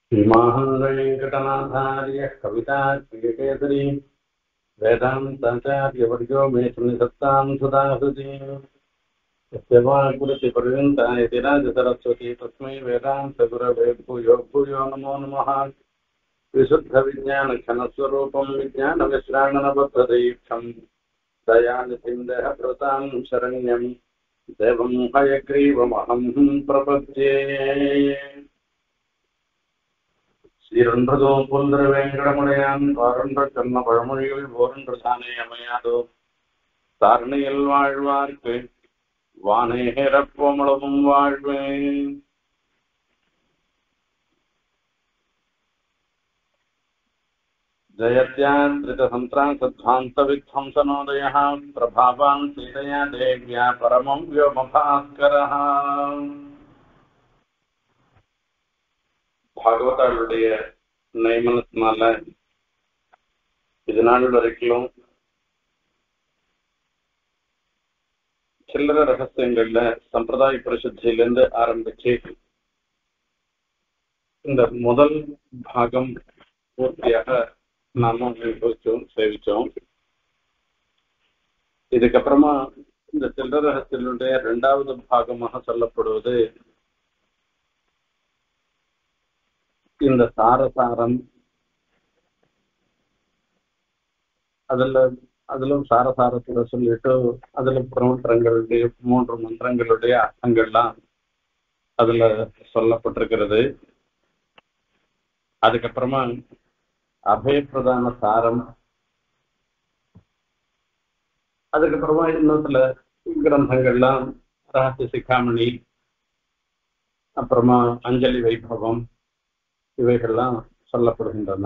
श्रीमाहन्वेङ्कटनाथार्यः कवितार्किकेसरी वेदान्ताचार्यवर्यो मे सन्निधत्तां सदा हृदि यस्य वाक्कृतिपर्यन्ता इति राजसरस्वती तस्मै वेदान्तगुरवे भूयो भूयो नमो नमः। विशुद्धविज्ञानघनस्वरूपं विज्ञानविश्राणनबद्धदीक्षं दयानिधिं देहभृतां शरण्यं देवं हयग्रीवमहं प्रपद्ये। ஸ்ரீரொன்றதும் புல்தர வேங்கடமுடையான் வாரொன்ற சொன்ன பழமொழிகள் ஓரொன்று தானே அமையாதோ தாரணையில் வாழ்வார்க்கு வானேரப்போமளவும் வாழ்வேன். जयत्यात्रितसन्त्रासध्वान्तविध्वंसनोदयः प्रभावान् सीतया देव्या परमं व्योमभास्करः. பாகவதாளுடைய நியமனத்தினால இது நாள் வரைக்கும் சில்லற ரகசியங்கள்ல சம்பிரதாய பரிசுத்திலிருந்து ஆரம்பிச்சு இந்த முதல் பாகம் பூர்த்தியாக நாம அனுபவிச்சோம், சேவிச்சோம். இதுக்கப்புறமா இந்த சில்லற ரகசியங்களுடைய இரண்டாவது பாகமாக சொல்லப்படுவது இந்த சாரசாரம். அதிலும் சாரசாரத்துல சொல்லிட்டு அதுல பிரமந்திரங்களுடைய 3 மந்திரங்களுடைய அர்த்தங்கள்லாம் அதுல சொல்லப்பட்டிருக்கிறது. அதுக்கப்புறமா அபயப்பிரதான சாரம், அதுக்கப்புறமா இன்னும் சில கிரந்தங்கள்லாம் ரகசிய சிகாமணி, அப்புறமா அஞ்சலி வைபவம், இவைகள்லாம் சொல்லப்படுகின்றன.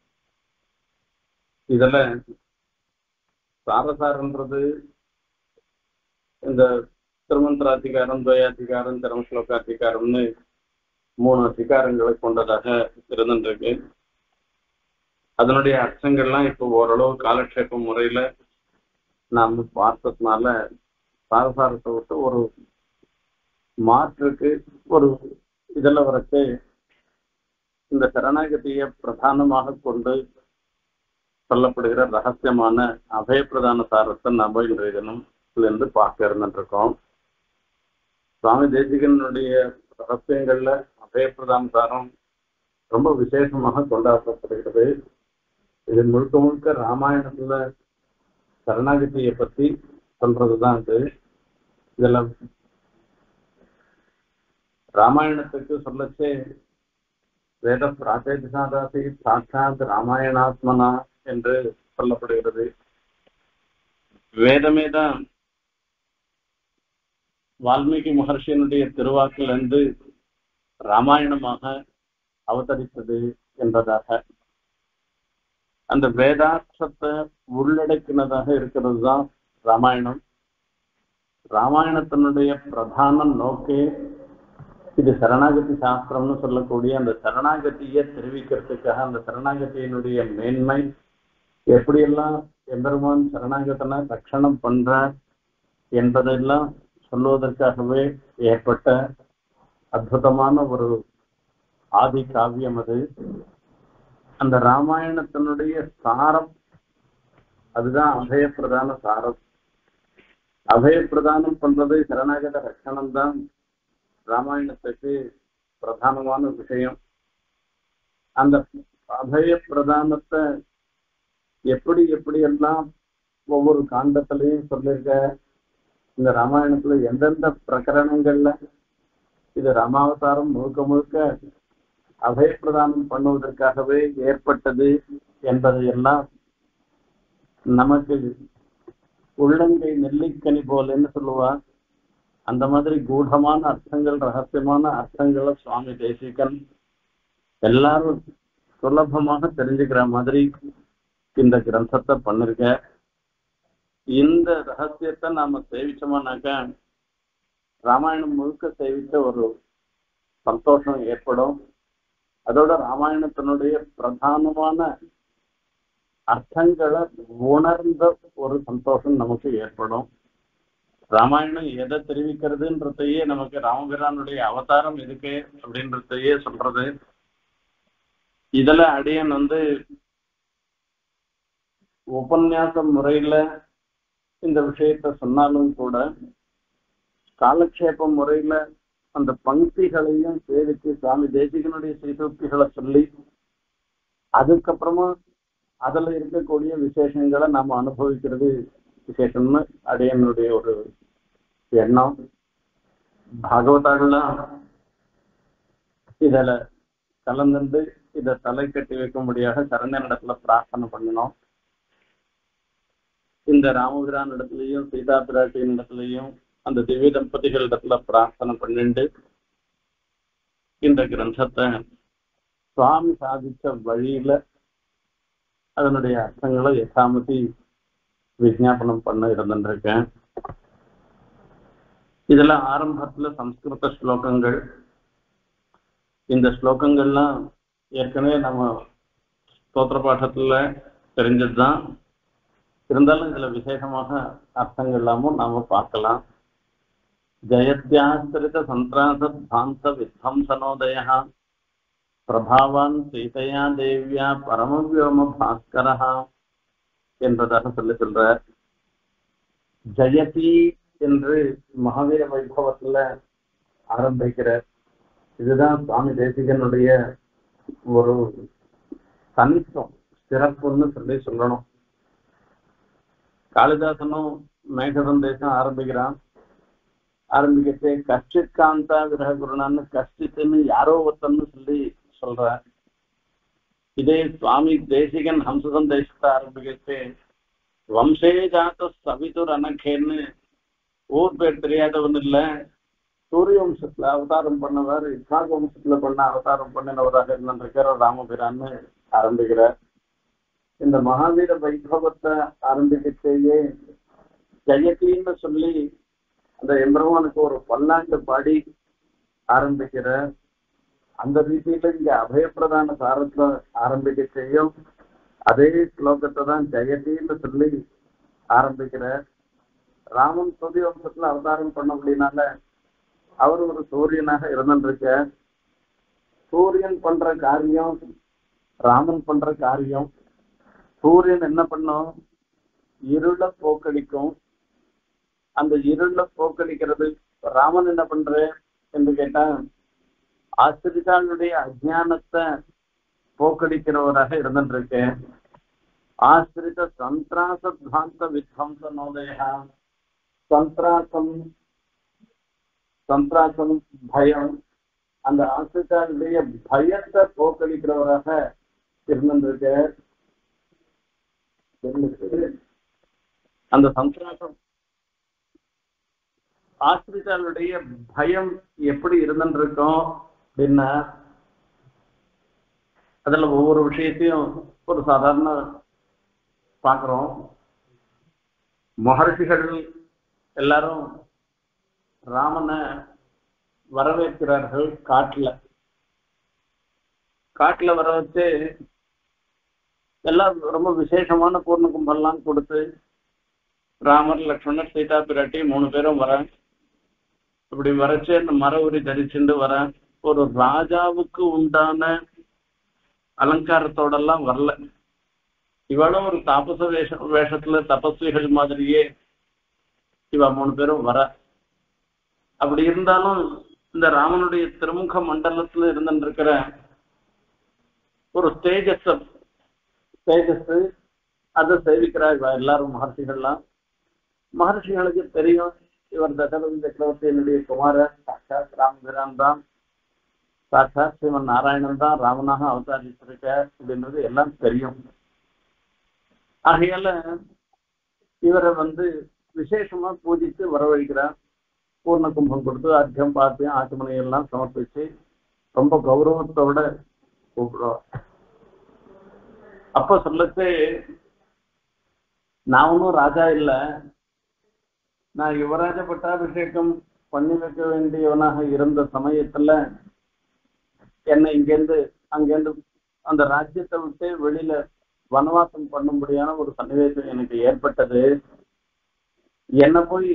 இதுல சாரசாரன்றது இந்த திருமந்திராதிகாரம், துவயாதிகாரம், தர்மஸ்லோகாதிகாரம்னு 3 அதிகாரங்களை கொண்டதாக இருந்துருக்கு. அதனுடைய அர்த்தங்கள்லாம் இப்போ ஓரளவு காலக்ஷேப முறையில நாம் பார்த்ததுனால சாரசாரத்தை விட்டு ஒரு மாற்றுக்கு ஒரு இதில் வரைச்சு இந்த சரணாகதியை பிரதானமாக கொண்டு சொல்லப்படுகிற ரகசியமான அபயப்பிரதான சாரத்தை நம்ம இன்றைய தினம்லேருந்து பார்க்க இருந்துருக்கோம். சுவாமி தேசிகனுடைய ரகசியங்கள்ல அபயப்பிரதான சாரம் ரொம்ப விசேஷமாக கொண்டாடப்படுகிறது. இது முழுக்க முழுக்க ராமாயணத்துல சரணாகதியை பற்றி சொல்றதுதான் இது. இதுல ராமாயணத்துக்கு சொல்லச்சே வேத பிராச்சேதாசி சாட்சாத் ராமாயணாத்மனா என்று சொல்லப்படுகிறது. வேதமே தான் வால்மீகி மகர்ஷியனுடைய திருவாக்கிலிருந்து ராமாயணமாக அவதரித்தது என்பதாக அந்த வேதார்த்தத்தை உள்ளடக்கினதாக இருக்கிறது தான் ராமாயணம். ராமாயணத்தினுடைய பிரதான நோக்கே இது சரணாகதி சாஸ்திரம்னு சொல்லக்கூடிய அந்த சரணாகதியை தெரிவிக்கிறதுக்காக, அந்த சரணாகதியினுடைய மேன்மை எப்படியெல்லாம் எம்பெருமான் சரணாகத்தனை ரட்சணம் பண்றார் என்பதெல்லாம் சொல்லுவதற்காகவே ஏற்பட்ட அற்புதமான ஒரு ஆதி காவியம் அது. அந்த ராமாயணத்தினுடைய சாரம் அதுதான் அபயப்பிரதான சாரம். அபயப்பிரதானம் பண்றது சரணாகத ரட்சணம் தான் ராமாயணத்துக்கு பிரதானமான விஷயம். அந்த அபய பிரதானத்தை எப்படியெல்லாம் ஒவ்வொரு காண்டத்திலையும் சொல்லியிருக்க, இந்த ராமாயணத்துல எந்தெந்த பிரகரணங்கள்ல இது ராமாவதாரம் முழுக்க முழுக்க அபயப்பிரதானம் பண்ணுவதற்காகவே ஏற்பட்டது என்பதையெல்லாம் நமக்கு உள்ளங்கை நெல்லிக்கனி போலன்னு சொல்லுவா. அந்த மாதிரி கூடமான அர்த்தங்கள், ரகசியமான அர்த்தங்களை சுவாமி தேசிகன் எல்லாரும் சுலபமாக தெரிஞ்சுக்கிற மாதிரி இந்த கிரந்தத்தை பண்ணிருக்க. இந்த ரகசியத்தை நாம சேவிச்சோம்னாக்க ராமாயணம் முழுக்க சேவிச்ச ஒரு சந்தோஷம் ஏற்படும். அதோட ராமாயணத்தினுடைய பிரதானமான அர்த்தங்களை உணர்ந்த ஒரு சந்தோஷம் நமக்கு ஏற்படும். ராமாயணம் எதை தெரிவிக்கிறதுன்றதையே நமக்கு ராமபிரானுடைய அவதாரம் இருக்கு அப்படின்றதையே சொல்றது. இதுல அடியன் உபன்யாச முறையில இந்த விஷயத்த சொன்னாலும் கூட காலக்ஷேப முறையில அந்த பங்கிகளையும் சேவித்து சுவாமி தேசிகனுடைய ஸ்ரீசூக்திகளை சொல்லி அதுக்கப்புறமா அதுல இருக்கக்கூடிய விசேஷங்களை நாம அனுபவிக்கிறது விசேஷம்னு அடியனுடைய ஒரு எண்ணம். பாகவதாலாம் இதுல கலந்து இதை தலை கட்டி வைக்கும்படியாக சரண்யன் இடத்துல பிரார்த்தனை பண்ணணும். இந்த ராமபிரான் இடத்துலயும் சீதா பிராட்டியின் இடத்துலயும் அந்த திவ்ய தம்பதிகள் இடத்துல பிரார்த்தனை பண்ணிண்டு இந்த கிரந்தத்தை சுவாமி சாதிச்ச வழியில அதனுடைய அர்த்தங்களை யசாமதி விஜாபனம் பண்ண இருந்திருக்கேன். இதுல ஆரம்பத்துல சம்ஸ்கிருத ஸ்லோகங்கள், இந்த ஸ்லோகங்கள்லாம் ஏற்கனவே நம்ம ஸ்தோத்திர பாடத்துல தெரிஞ்சதுதான். இருந்தாலும் இதுல விசேஷமாக அர்த்தங்கள் எல்லாமும் நாம பார்க்கலாம். ஜயத்யாஸ்திரித சந்திராசாந்த வித்வம்சனோதய பிரபாவான் சீதையா தேவியா பரமவியோம பாஸ்கரஹா என்பதாக சொல்றார். ஜெயதி என்று மகாவீர வைபவத்துல ஆரம்பிக்கிறார். இதுதான் சுவாமி தேசிகனுடைய ஒரு தனித்துவம், சிறப்புன்னு சொல்லணும். காளிதாசனும் மேகசந்தேசம் ஆரம்பிக்கச்சே கஷ்டித் காந்தா விரக குருணான்னு கஷ்டித்துன்னு யாரோ ஒருத்தன்னு சொல்லி சொல்றார். இதே சுவாமி தேசிகன் ஹம்ச சந்தேசத்தை ஆரம்பிக்கச்சே வம்சே ஜாத்த சவிதுர் அனகேன்னு ஊர் பேர் தெரியாதவன் இல்ல, சூரிய வம்சத்துல அவதாரம் பண்ணவர், இஸ்ஹாக் வம்சத்துல பண்ண அவதாரம் பண்ணினவராக இருந்திருக்கிற ராமபிரான்னு ஆரம்பிக்கிறார். இந்த மகாவீர வைபவத்தை ஆரம்பிக்கச்சேயே ஜெயத்தின்னு சொல்லி அந்த எம்பெருமானுக்கு ஒரு பல்லாண்டு பாடி ஆரம்பிக்கிற அந்த ரீதியில இங்க அபயப்பிரதான சாரத்துல ஆரம்பிக்க செய்யும் அதே ஸ்லோகத்தை தான் ஜெயத்தின்னு சொல்லி ஆரம்பிக்கிற. ராமன் சூரிய வம்சத்துல அவதாரம் பண்ண அப்படின்னால அவர் ஒரு சூரியனாக இருந்திருக்க. சூரியன் பண்ற காரியம், ராமன் பண்ற காரியம். சூரியன் என்ன பண்ணும்? இருளை போக்கடிக்கும். அந்த இருளை போக்கடிக்கிறது. ராமன் என்ன பண்ற என்று கேட்டா ஆசிரிதாளுடைய அஜானத்தை போக்கடிக்கிறவராக இருந்திருக்க. ஆசிரித சந்திராசாந்த வித்வம்சனோதயா, சந்திராசம் பயம், அந்த ஆசிரிதாளுடைய பயத்தை போக்கடிக்கிறவராக இருந்திருக்க. அந்த சந்திராசம் ஆசிரிதாளுடைய பயம் எப்படி இருந்திருக்கும் அப்படின்னா அதுல ஒவ்வொரு விஷயத்தையும் ஒரு சாதாரண பார்க்கிறோம். மகர்ஷிகள் எல்லாரும் ராமனை வரவேற்கிறார்கள். காட்டுல வர வச்சு எல்லாம் ரொம்ப விசேஷமான பூர்ண கும்பெல்லாம் கொடுத்து ராமர், லக்ஷ்மணர், சீதா பிராட்டி 3 பேரும் வர. இப்படி வரைச்சு அந்த மர உரி தரிச்சுட்டு வர. ஒரு ராஜாவுக்கு உண்டான அலங்காரத்தோடெல்லாம் வரல. இவளும் ஒரு தாபச வேஷத்துல தபஸ்விகள் மாதிரியே இவ 3 பேரும் வர. அப்படி இருந்தாலும் இந்த ராமனுடைய திருமுக மண்டலத்துல இருந்துருக்கிற ஒரு தேஜஸ் அதை சேவிக்கிறார் எல்லாரும் மகர்ஷிகள்லாம். மகர்ஷிகளுக்கு தெரியும் இவர் தசரத சக்கரவர்த்தியினுடைய குமாரர், சாட்சாத் ராமபிரான் தான், சாட்சாத் ஸ்ரீமன் நாராயணன் தான் ராமனாக அவதாரித்திருக்க அப்படின்றது எல்லாம் தெரியும். ஆகையால இவரை விசேஷமா பூஜித்து வரவழைக்கிறார். பூர்ண கும்பம் கொடுத்து அர்த்தம் பார்த்து ஆச்சமனையெல்லாம் சமர்ப்பிச்சு ரொம்ப கௌரவத்தோட கூப்பிடுவார். அப்ப சொல்லச்சு, நான் ஒன்னும் ராஜா இல்லை, நான் யுவராஜ பட்டாபிஷேகம் பண்ணி வைக்க வேண்டியவனாக இருந்த சமயத்துல என்னை அங்கேருந்து அந்த ராஜ்யத்தை விட்டு வெளியில வனவாசம் பண்ணும்படியான ஒரு சன்னிவேசம் எனக்கு ஏற்பட்டது. என்ன போய்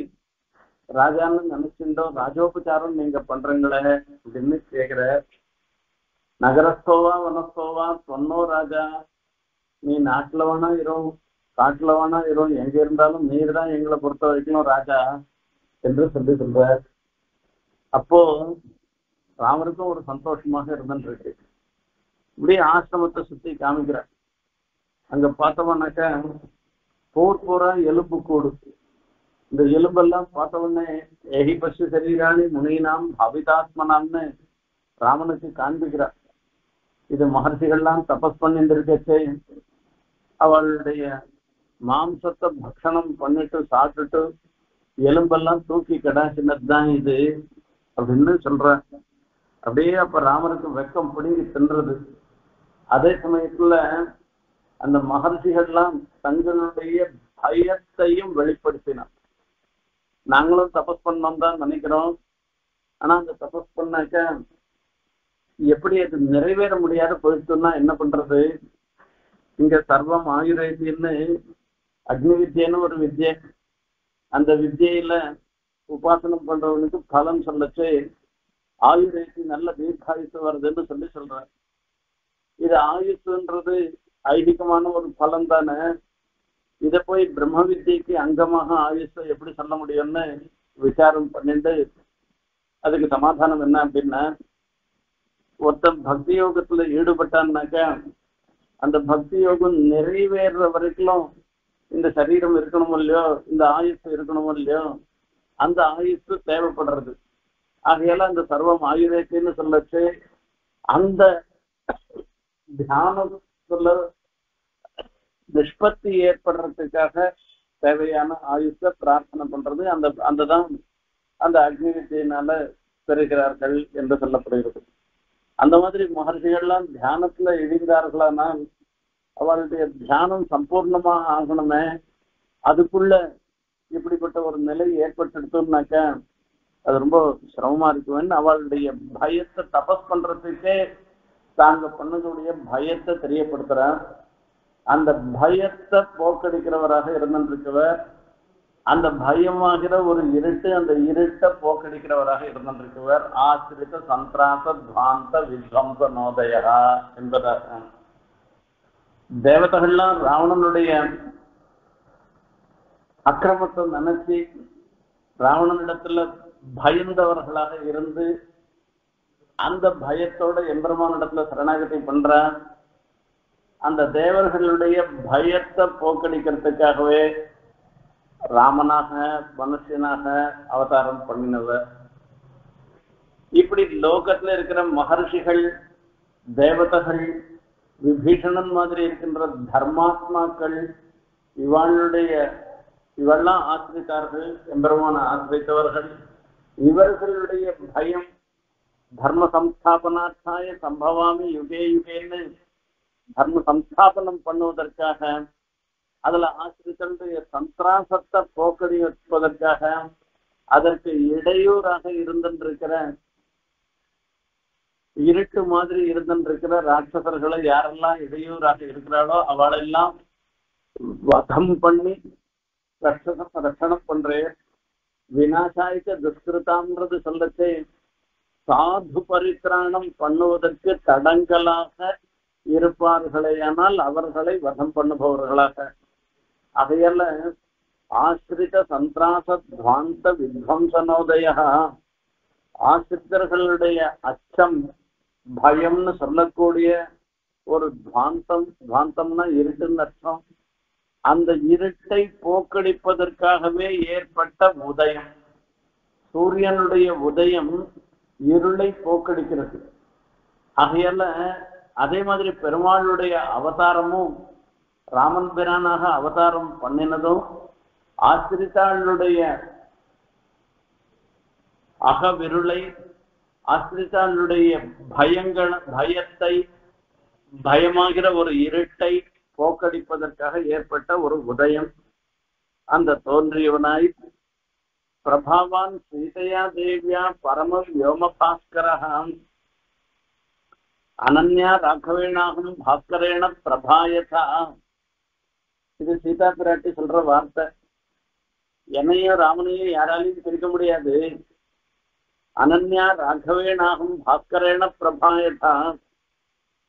ராஜான்னு நினைச்சுட்டோம், ராஜோபச்சாரம் நீங்க பண்றீங்களே அப்படின்னு கேக்குற. நகரஸ்தோவா வனஸ்தோவா சொன்னோ ராஜா, நீ நாட்டுல வேணா இரும் காட்டுல வேணா இரும், எங்க இருந்தாலும் நீர் தான் எங்களை பொறுத்த வரைக்கும் ராஜா என்று சொல்லி சொல்றார். அப்போ ராமருக்கும் ஒரு சந்தோஷமாக இருந்துருக்கு. இப்படியே ஆசிரமத்தை சுத்தி காமிக்கிறார். அங்க பார்த்தோம்னாக்க பூரா எலும்பு கூடு. இந்த எலும்பெல்லாம் பார்த்த உடனே எஹி பசு சரீராணி முனினாம் அபிதாத்மனாம்னு ராமனுக்கு காண்பிக்கிறார். இது மகர்ஷிகள்லாம் தபஸ் பண்ணிருக்கச்சே அவளுடைய மாம்சத்தை பக்ஷணம் பண்ணிட்டு சாப்பிட்டுட்டு எலும்பெல்லாம் தூக்கி கடாசினதுதான் இது அப்படின்னு சொல்ற. அப்படியே அப்ப ராமருக்கு வெக்கம் பிடுங்கி தின்றது. அதே சமயத்துல அந்த மகர்ஷிகள்லாம் தங்களுடைய பயத்தையும் வெளிப்படுத்தினார். நாங்களும் தபஸ் பண்ணோம் தான் நினைக்கிறோம். ஆனா அந்த தபஸ் பண்ணாக்க எப்படி அது நிறைவேற முடியாத போயிடுச்சுன்னா என்ன பண்றது? இங்க சர்வம் ஆயுர்வேதின்னு அக்னி வித்யன்னு ஒரு வித்யை. அந்த வித்யில உபாசனம் பண்றவனுக்கு பலன் சொல்லச்சு ஆயுர்வேதி நல்ல தீர்க்காயுசு வருதுன்னு சொல்லி சொல்ற. இது ஆயுசுன்றது ஐதீகமான ஒரு பலன் தானே. இதை போய் பிரம்ம வித்யக்கு அங்கமாக ஆயுஷை எப்படி சொல்ல முடியும்னு விசாரம் பண்ணிட்டு அதுக்கு சமாதானம் என்ன அப்படின்னா, ஒருத்தன் பக்தி யோகத்துல ஈடுபட்டான்னாக்கா அந்த பக்தி யோகம் நிறைவேற வரைக்கும் இந்த சரீரம் இருக்கணும் இல்லையோ, இந்த ஆயுசு இருக்கணும் இல்லையோ, அந்த ஆயுசு தேவைப்படுறது. ஆகையால அந்த சர்வம் ஆயுர்வேதின்னு சொல்லச்சு அந்த தியானத்துல நிஷ்பத்தி ஏற்படுறதுக்காக தேவையான ஆயுஷ பிரார்த்தனை பண்றது அந்ததான் அந்த அக்னி வித்தியினால பெறுகிறார்கள் என்று சொல்லப்படுகிறது. அந்த மாதிரி மகர்ஷிகள்லாம் தியானத்துல இழிந்தார்களானால் அவளுடைய தியானம் சம்பூர்ணமாக ஆகணுமே. அதுக்குள்ள இப்படிப்பட்ட ஒரு நிலை ஏற்பட்டுடுத்தோம்னாக்க அது ரொம்ப சிரமமா இருக்குவேன்னு அவளுடைய பயத்தை தபஸ் பண்றதுக்கே தாங்க பண்ணக்கூடிய பயத்தை தெரியப்படுத்துற. அந்த பயத்தை போக்கடிக்கிறவராக இருந்திருக்கவர், அந்த பயமாகிற ஒரு இருட்டு, அந்த இருட்டை போக்கடிக்கிறவராக இருந்திருக்கவர் ஆசிரித்த சந்திராச துவாந்த வித்வம்ச நோதயா என்பதாக. தேவதைகள்லாம் ராவணனுடைய அக்கிரமத்தை நினைச்சு ராவணனிடத்துல பயந்தவர்களாக இருந்து அந்த பயத்தோட எம்பெருமானிடத்துல சரணாகதி பண்ற. அந்த தேவர்களுடைய பயத்தை போக்கடிக்கிறதுக்காகவே ராமனாக மனுஷனாக அவதாரம் பண்ணினவர். இப்படி லோகத்துல இருக்கிற மகர்ஷிகள், தேவதைகள், விபீஷணன் மாதிரி இருக்கின்ற தர்மாத்மாக்கள், இவெல்லாம் ஆசிரித்தார்கள், எம்பெருமான ஆசிரித்தவர்கள். இவர்களுடைய பயம் தர்ம சம்ஸ்தாபனார்த்தாய சம்பவாமி யுகே யுகேன்னு தர்ம சம்ஸ்தாபனம் பண்ணுவதற்காக, அதுல ஆசிரியர்களுடைய சந்திராசத்தை போக்கடி வைப்பதற்காக, அதற்கு இடையூறாக இருந்திருக்கிற இருட்டு மாதிரி இருந்திருக்கிற ராட்சசர்களை யாரெல்லாம் இடையூறாக இருக்கிறாளோ அவளெல்லாம் வதம் பண்ணி ரட்சணம் பண்றேன். விநாசாய்க்க துஷ்கிருதாம்ன்றது சொல்லச்சே சாது பரித்திராணம் பண்ணுவதற்கு தடங்கலாக இருப்பார்களேயானால் அவர்களை வதம் பண்ணுபவர்களாக. அதையல்ல ஆசிரித சந்திராச துவாந்த வித்வம்சனோதய, ஆசிரியர்களுடைய அச்சம் பயம்னு சொல்லக்கூடிய ஒரு துவாந்தம்னா இருட்டுன்னு அர்த்தம். அந்த இருட்டை போக்கடிப்பதற்காகவே ஏற்பட்ட உதயம். சூரியனுடைய உதயம் இருளை போக்கடிக்கிறது. ஆகையால அதே மாதிரி பெருமாளுடைய அவதாரமும் ராமன் பிரானாக அவதாரம் பண்ணினதும் ஆசிரித்தாளுடைய அகவிருளை, ஆசிரித்தாளுடைய பயத்தை, பயமாகிற ஒரு இருட்டை போக்கடிப்பதற்காக ஏற்பட்ட ஒரு உதயம். அந்த தோன்றியவனாய் பிரபாவான் சீதையா தேவியா பரம வியோம பாஸ்கரஹாம் அனன்யா ராகவேணாகும் பாஸ்கரேண பிரபாயதா. இது சீதா பிராட்டி சொல்ற வார்த்தை. என்னையும் ராமனையும் யாராலையும் பிரிக்க முடியாது. அனன்யா ராகவேணாகும் பாஸ்கரேண பிரபாயதா,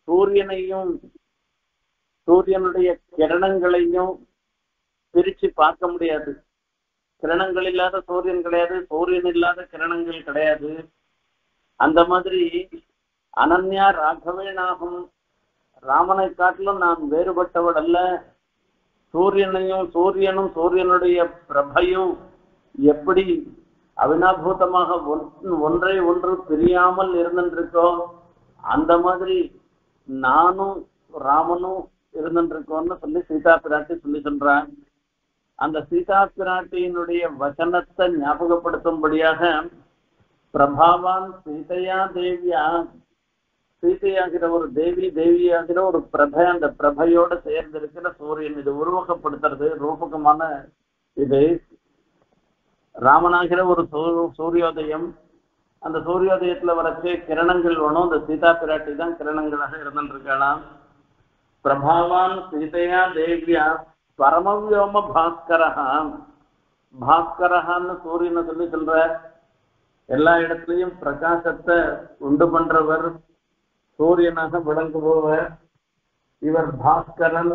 சூரியனுடைய கிரணங்களையும் பிரிச்சு பார்க்க முடியாது. கிரணங்கள் இல்லாத சூரியன் கிடையாது, சூரியன் இல்லாத கிரணங்கள் கிடையாது. அந்த மாதிரி அனன்யா ராகவேனாகும் ராமனை காட்டிலும் நான் வேறுபட்டவள் அல்ல. சூரியனும் சூரியனுடைய பிரபையும் எப்படி அவினாபூதமாக ஒன்றை ஒன்று பிரியாமல் இருந்துருக்கோ அந்த மாதிரி நானும் ராமனும் இருந்துருக்கோம்னு சொல்லி சீதா பிராட்டி சொல்லி சொல்றான். அந்த சீதா பிராட்டியினுடைய வசனத்தை ஞாபகப்படுத்தும்படியாக பிரபாவான் சீதையா தேவியா, சீதையாகிற ஒரு தேவியாகிற ஒரு பிரபை, அந்த பிரபையோட சேர்ந்திருக்கிற சூரியன். இது உருவகப்படுத்துறது ரூபகமான இது. ராமனாகிற ஒரு சூரியோதயம், அந்த சூரியோதயத்துல வரச்சே கிரணங்கள் வேணும். அந்த சீதா பிராட்டி தான் கிரணங்களாக இருந்துருக்கலாம். பிரபாவான் சீதையா தேவியா பரமவியோம பாஸ்கரஹா, பாஸ்கரஹான்னு சூரியனை சொல்லி சொல்ற. எல்லா இடத்துலையும் பிரகாசத்தை உண்டு பண்றவர், சூரியனாக விளங்குபவர் இவர். பாஸ்கரன்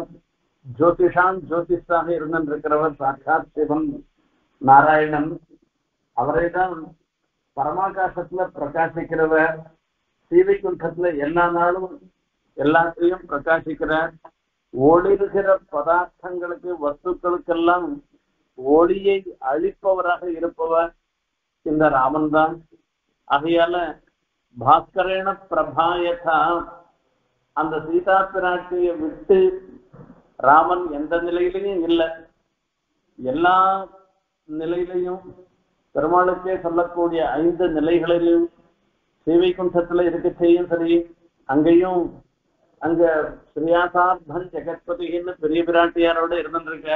ஜோதிஷாக இருந்திருக்கிறவர் சாட்சாத் சிவன் நாராயணன். அவரை தான் பரமாகாசத்துல பிரகாசிக்கிறவர். சீவைக்குண்டத்துல எல்லா நாளும் எல்லாத்தையும் பிரகாசிக்கிறார். ஒளிர்கிற பதார்த்தங்களுக்கு வஸ்துக்களுக்கெல்லாம் ஒளியை அழிப்பவராக இருப்பவர் இந்த ராமன் தான். ஆகையால பாஸ்கரேன பிரபாயதா, அந்த சீதா பிராட்டியை விட்டு ராமன் எந்த நிலையிலையும் இல்லை. எல்லா நிலையிலையும் பெருமாளுக்கே சொல்லக்கூடிய 5 நிலைகளிலும் ஸ்ரீவைகுண்டத்துல இருக்க செய்யும் சரி, அங்கேயும் அங்க ஸ்ரீயாசார்த்தன் ஜெகத்பதின்னு பெரிய பிராட்டியாரோட இருந்துருக்க.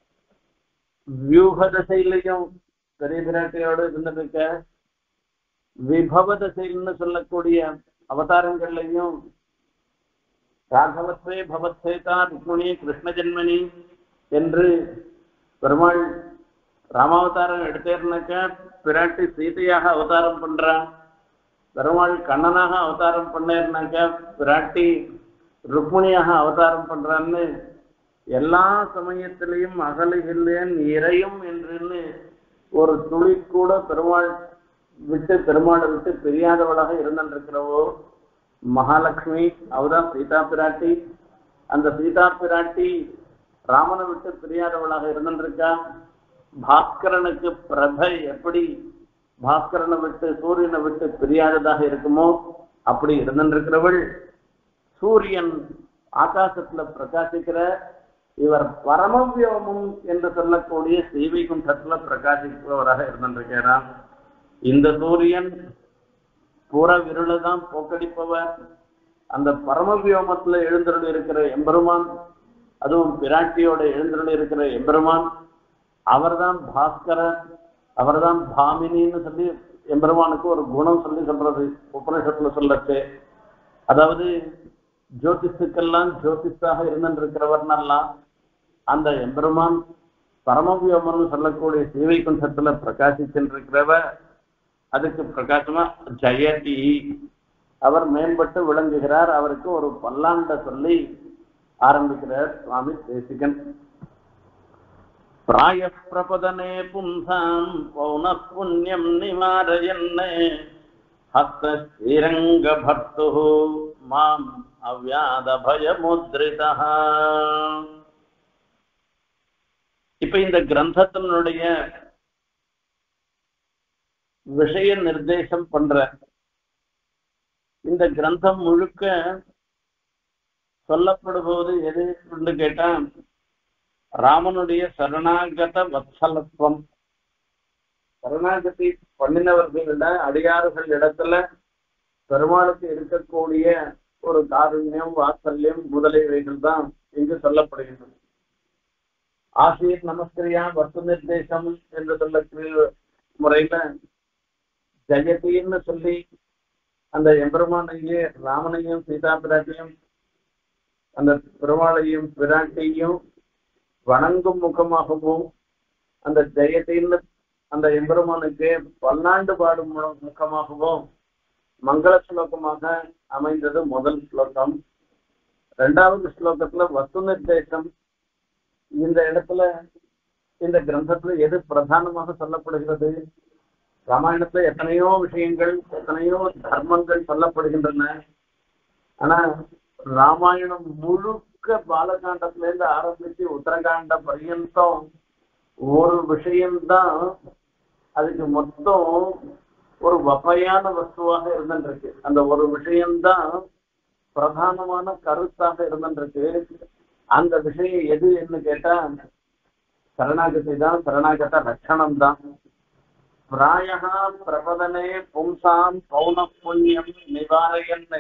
வியூக தசையிலையும் பெரிய பிராட்டியோடு இருந்துருக்க. விபவ தசைன்னு சொல்லக்கூடிய அவதாரங்கள்லையும் ராகவத்வே பவத்சேதா ருக்மிணி கிருஷ்ண ஜென்மனி என்று பெருமாள் ராமாவதாரம் எடுத்தேர்னாக்க பிராட்டி சீதையாக அவதாரம் பண்றான். பெருமாள் கண்ணனாக அவதாரம் பண்ணேர்னாக்க பிராட்டி ருக்மிணியாக அவதாரம் பண்றான்னு எல்லா சமயத்திலையும் அகலுகில்லேன் இறையும் என்று ஒரு துளி கூட பெருமாளை விட்டு பிரியாதவளாக இருந்திருக்கிறவோ மகாலட்சுமி, அவதான் சீதா பிராட்டி. அந்த சீதா பிராட்டி ராமனை விட்டு பிரியாதவளாக இருந்திருக்கா. பாஸ்கரனுக்கு பிரபை எப்படி பாஸ்கரனை விட்டு சூரியனை விட்டு பிரியாததாக இருக்குமோ அப்படி இருந்திருக்கிறவள். சூரியன் ஆகாசத்துல பிரகாசிக்கிற இவர் பரமவியோமம் என்று சொல்லக்கூடிய ஸ்ரீவைகுண்டத்துல பிரகாசிப்பவராக இருந்திருக்கிறார். இந்த சூரியன் புற விருளை தான் போக்கடிப்பவர். அந்த பரமவியோமத்துல எழுந்தருள் இருக்கிற எம்பெருமான், அதுவும் பிராட்டியோட எழுந்தருள் இருக்கிற எம்பெருமான், அவர்தான் பாஸ்கரன், அவர்தான் பாமினின்னு சொல்லி எம்பெருமானுக்கு ஒரு குணம் சொல்றது உபனிஷத்துல சொல்லச்சு. அதாவது ஜோதிஷுக்கெல்லாம் ஜோதிஷாக இருந்திருக்கிறவர்னெல்லாம் அந்த எம்பெருமான் பரமவியோமன்னு சொல்லக்கூடிய ஸ்ரீவைகுண்டத்துல பிரகாசிச்சிருக்கிறவ. அதுக்கு பிரகாசமா ஜெயதி, அவர் மேம்பட்டு விளங்குகிறார். அவருக்கு ஒரு பல்லாண்ட சொல்லி ஆரம்பிக்கிறார் சுவாமி தேசிகன். பிராய பிரபதனே பும்சாம் பௌன புண்ணியம் நிவாரயன்னே ஹஸ்தீரங்க பக்து மாம் அவ்யாத பயமுத்ரிதா. இப்ப இந்த கிரந்தத்தினுடைய விஷய நிர்தேசம் பண்ற இந்த கிரந்தம் முழுக்க சொல்லப்படுவது எது என்று கேட்டா ராமனுடைய சரணாகத வத்சலத்துவம். சரணாகதி பண்ணினவர்களிட அடியார்கள் இடத்துல பெருமாளுக்கு இருக்கக்கூடிய ஒரு காருண்யம் வாத்சல்யம் முதலியவைகள் தான் இங்கு சொல்லப்படுகின்றன. ஆசீர் நமஸ்கிரியா வஸ்து நிர்தேசம் என்று சொல்லக்கூடிய முறையில ஜெயதின்னு சொல்லி அந்த எம்பெருமானையே ராமனையும் சீதா பிராட்டியும் அந்த பெருமாளையும் பிராட்டியும் வணங்கும் முகமாகவும் அந்த ஜெயத்தின்னு அந்த எம்பெருமானுக்கு பல்லாண்டு பாடும் முகமாகவும் மங்கள ஸ்லோகமாக அமைந்தது முதல் ஸ்லோகம். ரெண்டாவது ஸ்லோகத்துல வஸ்து நிர்தேசம். இந்த இடத்துல இந்த கிரந்தத்துல எது பிரதானமாக சொல்லப்படுகிறது? ராமாயணத்துல எத்தனையோ விஷயங்கள், எத்தனையோ தர்மங்கள் சொல்லப்படுகின்றன. ஆனா ராமாயணம் முழுக்க பாலகாண்டத்துல இருந்து ஆரம்பிச்சு உத்தரகாண்ட பர்யந்தம் ஒரு விஷயம்தான் அதுக்கு மொத்தம் ஒரு வகையான வஸ்துவாக இருந்துருக்கு. அந்த ஒரு விஷயம்தான் பிரதானமான கருத்தாக இருந்துருக்கு. அந்த விஷயம் எது என்று கேட்டா சரணாகதி தான், சரணாகத லட்சணம் தான். பிராயகா பிரபதனே பும்சாம் பௌன புண்ணியம் நிவாரயன்னு,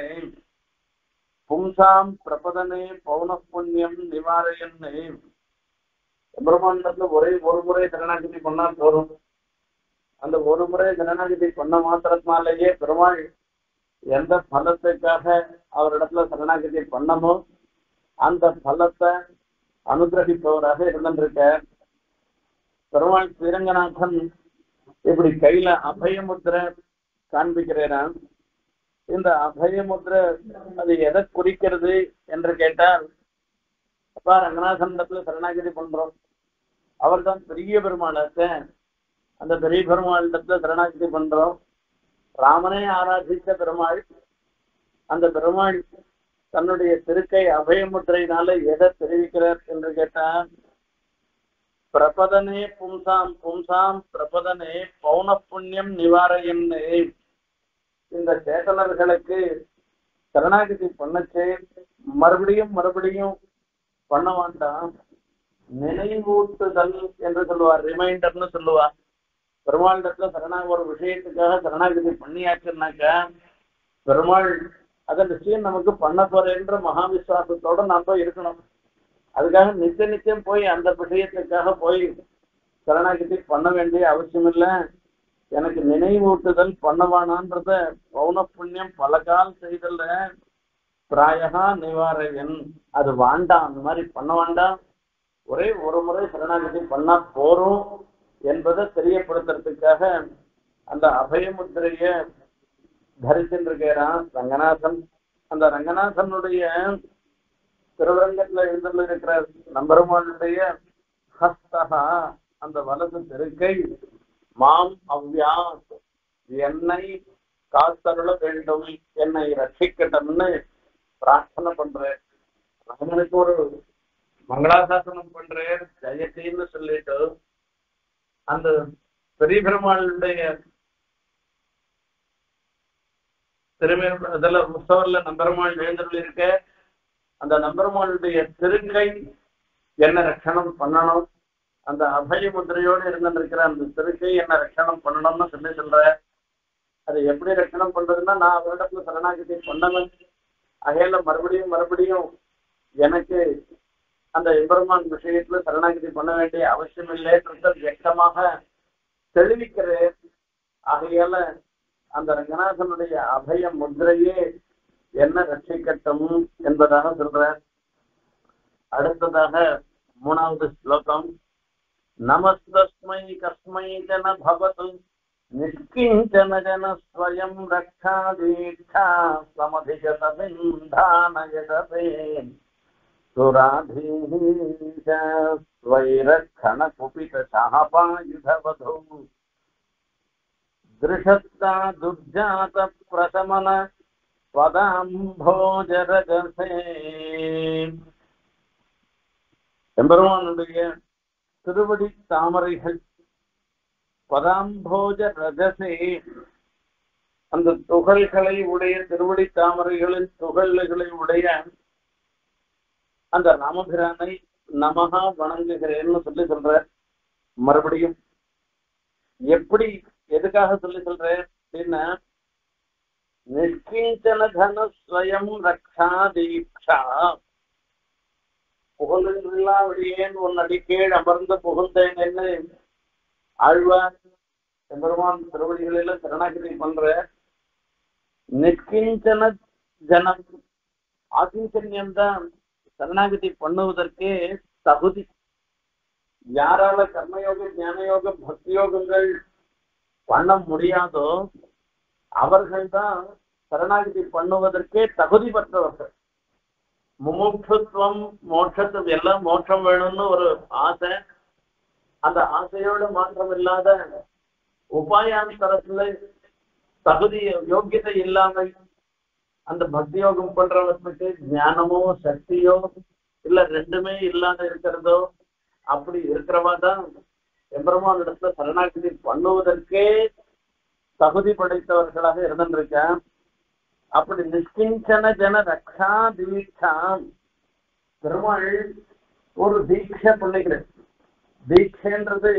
பும்சாம் பிரபதனே பௌன புண்ணியம் நிவாரயன்னு. பிரம்மாண்டத்துல ஒரே ஒரு முறை சரணாகதி பண்ணா போதும். அந்த ஒரு முறை சரணாகதி பண்ண மாத்திரத்தினாலேயே பெருமாள் எந்த பலத்துக்காக அவரிடத்துல சரணாகதி பண்ணமோ அந்த பலத்தை அனுகிரகிப்பவராக இருந்திருக்க. பெருமாள் ஸ்ரீரங்கநாதன் இப்படி கையில அபயமுத்திரை காண்பிக்கிறான். இந்த அபயமுத்திரை அது எதை குறிக்கிறது என்று கேட்டால், அப்பா ரங்கநாதனிடத்துல சரணாகதி பண்றோம், அவர் தான் பெரிய பெருமாளாச்ச. அந்த பெரிய பெருமாளிடத்துல சரணாகதி பண்றோம். ராமனை ஆராதித்த பெருமாள், அந்த பெருமாள் தன்னுடைய திருக்கை அபயமுத்திரையினால எதை தெரிவிக்கிறார் என்று கேட்டால், பிரபதனே பும்சாம் பும்சாம் பிரபதனே பௌன புண்ணியம் நிவாரயன்னு. இந்த சேதனர்களுக்கு சரணாகதி பண்ணச்சே மறுபடியும் மறுபடியும் பண்ண வேண்டாம், நினைவூட்டுதல் என்று சொல்லுவார், ரிமைண்டர்னு சொல்லுவார். பெருமாளிடத்துல ஒரு விஷயத்துக்காக சரணாகதி பண்ணியாச்சுன்னாக்கா பெருமாள் அதை நிச்சயம் நமக்கு பண்ண போறேன்ற மகாவிஸ்வாசத்தோட நாம இருக்கணும். அதுக்காக நிச்சயம் போய் அந்த விஷயத்துக்காக போய் சரணாகதி பண்ண வேண்டிய அவசியம் இல்லை. எனக்கு நினைவூட்டுதல் பண்ணவானான்றத பௌன புண்ணியம் பல கால் செய்தல்ல பிராயகா நிவாரகன், அது வேண்டாம், அந்த மாதிரி பண்ண வேண்டாம், ஒரே ஒரு முறை சரணாகதி பண்ணா போறோம் என்பதை தெரியப்படுத்துறதுக்காக அந்த அபயமுத்திரைய தரித்திருக்கிறான் ரங்கநாதன். அந்த ரங்கநாதனுடைய திருவரங்கத்துல எழுந்துள்ள இருக்கிற நம்பெருமானுடைய ஹஸ்தகா, அந்த வலது திருக்கை, மாம் அவ்யா, என்னை காத்தருள வேண்டும், என்னை ரட்சிக்கட்டும்னு பிரார்த்தனை பண்றேன். ராமனுக்கு ஒரு மங்களாசாசனம் பண்றேன் ஜெயத்தின்னு சொல்லிட்டு அந்த பெரிய பெருமாளுடைய இதுல உற்சவர்ல நம்பெருமாள் எழுந்தருள் இருக்க. அந்த நம்பெருமாளுடைய திருக்கை என்ன ரட்சணம் பண்ணணும், அந்த அபய முத்திரையோடு இருந்திருக்கிற அந்த திருக்கை என்ன ரட்சணம் பண்ணணும்னு சொல்ற. அதை எப்படி ரட்சணம் பண்றதுன்னா, நான் அவரிடத்துல சரணாகதி பண்ணவன் அகையில மறுபடியும் மறுபடியும் எனக்கு அந்த எம்பெருமான் விஷயத்துல சரணாகதி பண்ண வேண்டிய அவசியம் இல்லைன்றத வியக்தமாக தெளிவிக்கிறேன். ஆகையால அந்த ரங்கநாதனுடைய அபய முத்திரையே என்ன ரட்சிக்கட்டும் என்பதாக சொல்ற. அடுத்ததாக மூணாவது ஸ்லோகம். நமஸ்தஸ்மை கஸ்மை ஜன பவது நிஷ்கிஞ்சன ஜன ஸ்வயம் ரக்ஷாதீட்சா சமதிகத விந்தானயதே சுராதீஷ ஸ்வைரக்ஷண குபித சாபாயுதவதோ திருஷத்தா துர்ஜாத பிரசமன பதாம்போஜரகசே. எம்பெருமானுடைய திருவடி தாமரைகள், பதாம்போஜ ரகசே, அந்த துகள்களை உடைய திருவடி தாமரைகளின் துகள்களை உடைய அந்த ராமபிரானை நமகா வணங்குகிறேன்னு சொல்ற. மறுபடியும் எப்படி எதுக்காக சொல்ற அப்படின்னா, நிஷ்கிஞ்சன தன ஸ்வயம் ரக்ஷா தீட்சா, புகழேன் உன் அடிக்கீழ் அமர்ந்து புகுந்தேன் என்று ஆழ்வார் எம்பெருமான் திருவடிகளில சரணாகதி பண்ற. நிஷ்கிஞ்சன ஜனம், ஆகிஞ்சன்யம் தான் சரணாகதி பண்ணுவதற்கு தகுதி. யாரால கர்மயோக ஞானயோக பக்தி யோகங்கள் பண்ண முடியாதோ அவர்கள் தான் சரணாகதி பண்ணுவதற்கே தகுதி பெற்றவர்கள். முமுட்சுத்துவம் மோட்சத்துக்கு எல்லாம் மோட்சம் வேணும்னு ஒரு ஆசை. அந்த ஆசையோட மாற்றம் இல்லாத உபாயாந்தரத்துல தகுதி யோக்கியதை இல்லாமல் அந்த பக்தி யோகம் பண்றவர்களுக்கு ஞானமோ சக்தியோ இல்ல ரெண்டுமே இல்லாத இருக்கிறதோ அப்படி இருக்கிறவா தான் எம்பெருமான் இடத்துல சரணாகதி பண்ணுவதற்கே தகுதி படைத்தவர்களாக இருந்திருக்க. அப்படி நிஷ்கிஞ்சன ஜன ரக்ஷா தீட்சா பெருமாள் ஒரு தீட்சை பண்ணிக்கிறேன். தீட்சைன்றது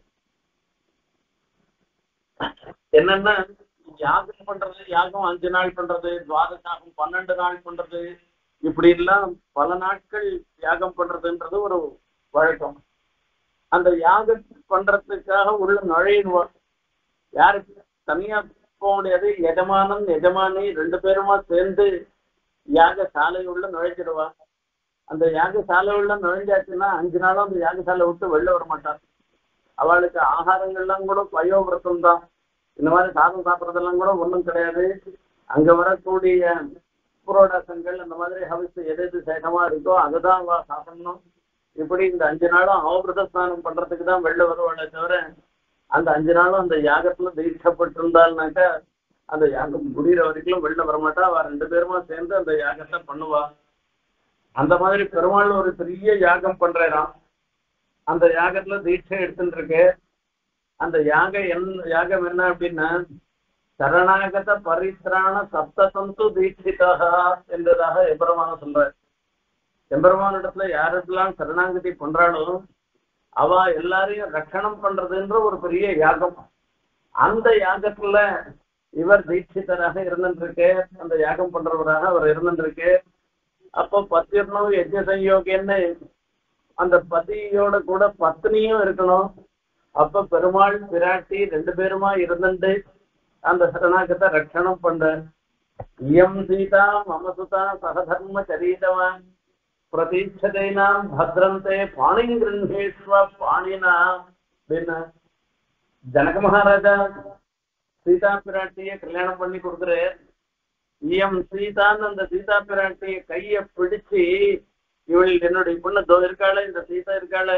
என்னன்னா யாகம் பண்றது, யாகம் 5 நாள் பண்றது, துவாதசாகம் 12 நாள் பண்றது, இப்படி எல்லாம் பல நாட்கள் யாகம் பண்றதுன்றது ஒரு வழக்கம். அந்த யாகம் பண்றதுக்காக உள்ள நுழையிடுவார். யாருக்கு தனியா போக முடியாது. எஜமானன் எஜமானி 2 பேருமா சேர்ந்து யாக சாலை உள்ள நுழைச்சிடுவா. அந்த யாக சாலை உள்ள நுழைஞ்சாச்சுன்னா 5 நாளும் அந்த யாகசாலை விட்டு வெளில வர மாட்டான். அவளுக்கு ஆகாரங்கள்லாம் கூட பயோவிரதம் தான். இந்த மாதிரி சாதம் சாப்பிட்றதெல்லாம் கூட ஒன்றும் கிடையாது. அங்க வரக்கூடிய புரோடாசங்கள் அந்த மாதிரி ஹவிஸ் எது எது சேகமா இருக்கோ அதுதான் அவ சாப்பிடணும். இப்படி இந்த 5 நாளும் அவபிரத ஸ்நானம் பண்றதுக்கு தான் வெளில வருவாளே தவிர அந்த 5 நாளும் அந்த யாகத்துல தீட்சப்பட்டிருந்தாள்னாக்கா அந்த யாகம் முடிகிற வரைக்கும் வெளில வரமாட்டா. அவ 2 பேருமா சேர்ந்து அந்த யாகத்தை பண்ணுவா. அந்த மாதிரி பெருமாள் ஒரு பெரிய யாகம் பண்றான். அந்த யாகத்துல தீட்சை எடுத்துட்டு இருக்கு. அந்த யாகம் என்ன அப்படின்னா சரணாகத பரித்ராண சப்தசந்து தீட்சிதாக என்றதாக எம்பெருமான சொல்றார். எம்பெருமான இடத்துல யாரெல்லாம் சரணாகதி பண்றாளோ அவ எல்லாரையும் ரட்சணம் பண்றதுன்ற ஒரு பெரிய யாகம். அந்த யாகத்துல இவர் தீட்சிதராக இருந்துருக்கு. அந்த யாகம் பண்றவராக அவர் இருந்துருக்கு. அப்போ பத்திர்ணம் யஜ்ஞ சயோகின்னு அந்த பதியோட கூட பத்னியும் இருக்கணும். அப்ப பெருமாள் பிராட்டி 2 பேருமா இருந்துட்டு அந்த சரணாகத்தை ரட்சணம் பண்ற. இயம் சீதா மமசுதா சகதர்ம சரீதவான் பிரதீட்சதைனாம் பத்ரந்தே பாணி கிருஹேஸ்வ பாணினா அப்படின்னு ஜனக மகாராஜா சீதா பிராட்டிய கல்யாணம் பண்ணி கொடுக்குற. இயம் சீதான்னு அந்த சீதா பிராட்டிய கைய பிடிச்சு இவள் என்னுடைய பொண்ணு தோ இருக்காள, இந்த சீதா இருக்காள,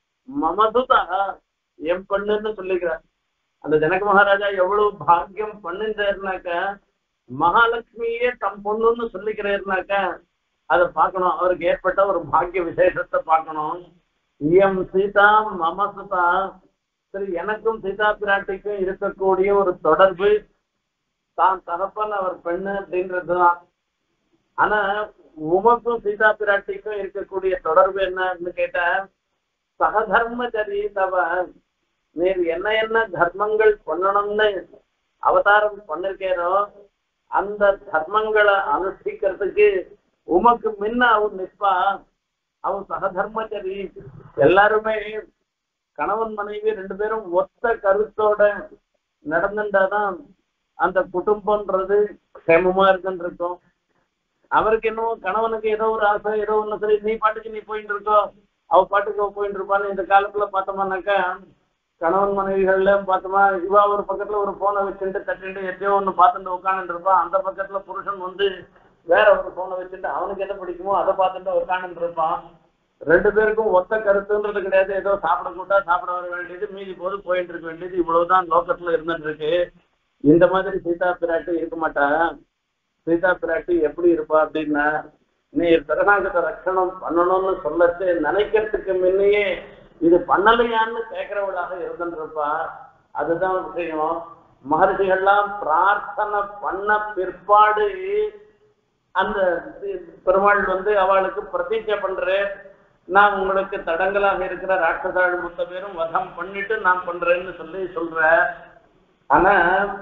மமசுதா என் பொண்ணுன்னு சொல்லிக்கிறார். அந்த ஜனக மகாராஜா எவ்வளவு பாக்கியம் பண்ணிருந்தாருனாக்க மகாலட்சுமியே தம் பொண்ணுன்னு சொல்லிக்கிறாருனாக்கா அதை பார்க்கணும். அவருக்கு ஏற்பட்ட ஒரு பாக்கிய விசேஷத்தை பார்க்கணும். இயம் சீதா மமசுதா. சரி, எனக்கும் சீதா பிராட்டிக்கும் இருக்கக்கூடிய ஒரு தொடர்பு தான் தகப்பன் அவர் பெண்ணு அப்படின்றதுதான். ஆனா உமக்கும் சீதா பிராட்டிக்கும் இருக்கக்கூடிய தொடர்பு என்னன்னு கேட்டா சகதர்ம சரிதவ நீர் என்ன தர்மங்கள் பண்ணணும்னு அவதாரம் பண்ணிருக்கேனோ அந்த தர்மங்களை அனுஷ்டிக்கிறதுக்கு உமக்கு முன்ன அவன் நிற்பா. அவன் சகதர்மச்சரி. எல்லாருமே கணவன் மனைவி 2 பேரும் ஒத்த கருத்தோட நடந்துட்டாதான் அந்த குடும்பம்ன்றது க்ஷேமமா இருக்குன்னு இருக்கும். அவருக்கு என்னவோ கணவனுக்கு ஏதோ ஒரு ஆசை, ஏதோ ஒண்ணு, சரி நீ பாட்டுக்கு நீ போயிட்டு இருக்கோ, அவ பாட்டுக்கு அவ போயிட்டு இருப்பான்னு இந்த காலத்துல பார்த்தோம்னாக்கா கணவன் மனைவிகள்ல பார்த்தோமா இவா ஒரு பக்கத்துல ஒரு போனை வச்சுட்டு தட்டிட்டு எதையோ ஒண்ணு பார்த்துட்டு உட்காந்துட்டு இருப்பான். அந்த பக்கத்துல புருஷன் வேற ஒரு போனை வச்சுட்டு அவனுக்கு என்ன பிடிக்குமோ அதை பார்த்துட்டு உட்காந்துட்டு இருப்பான். 2 பேருக்கும் ஒத்த கருத்துன்றது கிடையாது. ஏதோ சாப்பிட கூட்டா சாப்பிட வர வேண்டியது, மீதி போது போயிட்டு இருக்க வேண்டியது, இவ்வளவுதான் லோக்கத்துல இருந்துட்டு இருக்கு. இந்த மாதிரி சீதா பிராட்டி இருக்க மாட்டா. சீதா பிராட்டி எப்படி இருப்பா அப்படின்னா நீ சரணாகத ரட்சணம் பண்ணணும்னு சொல்லச்சு நினைக்கிறதுக்கு முன்னையே இது பண்ணலையான்னு கேட்கிறவளாக இருந்துருப்பா. அதுதான் விஷயம். மகர்ஷிகள்லாம் பிரார்த்தனை பண்ண பிற்பாடு அந்த பெருமாள் அவளுக்கு பிரதிஜை பண்ற, நான் உங்களுக்கு தடங்களாக இருக்கிற ராட்சசாள் மொத்த பேரும் வதம் பண்ணிட்டு நான் பண்றேன்னு சொல்ற. ஆனா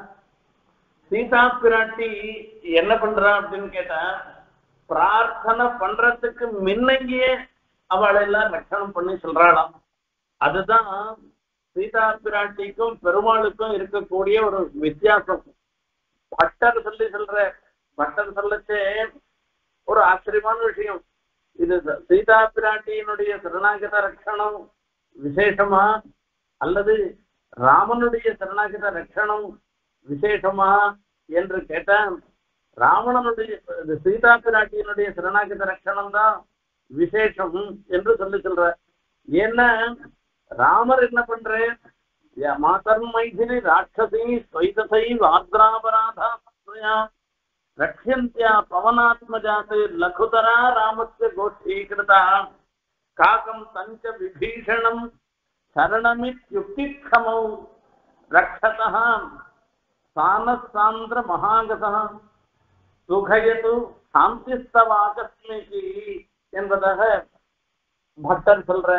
சீதா பிராட்டி என்ன பண்றா அப்படின்னு கேட்டா பிரார்த்தனை பண்றதுக்கு முன்னையே அவளை எல்லாம் ரட்சணம் பண்ணி சொல்றாளாம். அதுதான் சீதா பிராட்டிக்கும் பெருமாளுக்கும் இருக்கக்கூடிய ஒரு வித்தியாசம். பட்டர் சொல்லச்சே ஒரு ஆச்சரியமான விஷயம். இது சீதா பிராட்டியினுடைய சரணாகத ரட்சணம் விசேஷமா அல்லது ராமனுடைய சரணாகத ரட்சணம் விசேஷமா என்று கேட்டா ராவணனுடைய சீதா பிராட்டியினுடைய சரணாகத ரட்சணம் தான் விசேஷம் என்று சொல்லி சொல்ற. ஏன்னா ராமர் என்ன பண்ற, மாதர் மைதினி ராட்சசி ஸ்வைதசை வாத்ராபராதா ரக்ஷந்தியா பவனாத்மஜாத் லகுதரா ராமஸ்ய கோஷ்டீகிருதா காகம் தஞ்ச விபீஷணம் சரணமித்யுக்திக்ஷமௌ ரக்ஷதः சானசாந்திர மகாகதः சுகயது சாந்திஸ்தவாகஸ்மிகி என்பதாக பட்டர் சொல்ற.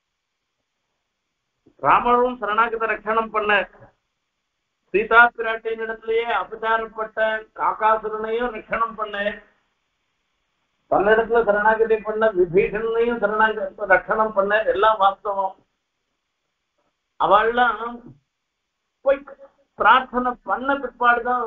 ராமரும் சரணாகத ரட்சணம் பண்ண, சீதா பிராட்டியின் இடத்திலேயே அபச்சாரப்பட்ட காக்காசுரனையும் ரட்சணம் பண்ண, பன்னிடத்துல சரணாகதி பண்ண விபீஷணையும் ரட்சணம் பண்ண, எல்லாம் வாஸ்தவம். அவள்லாம் போய் பிரார்த்தனை பண்ண பிற்பாடுதான்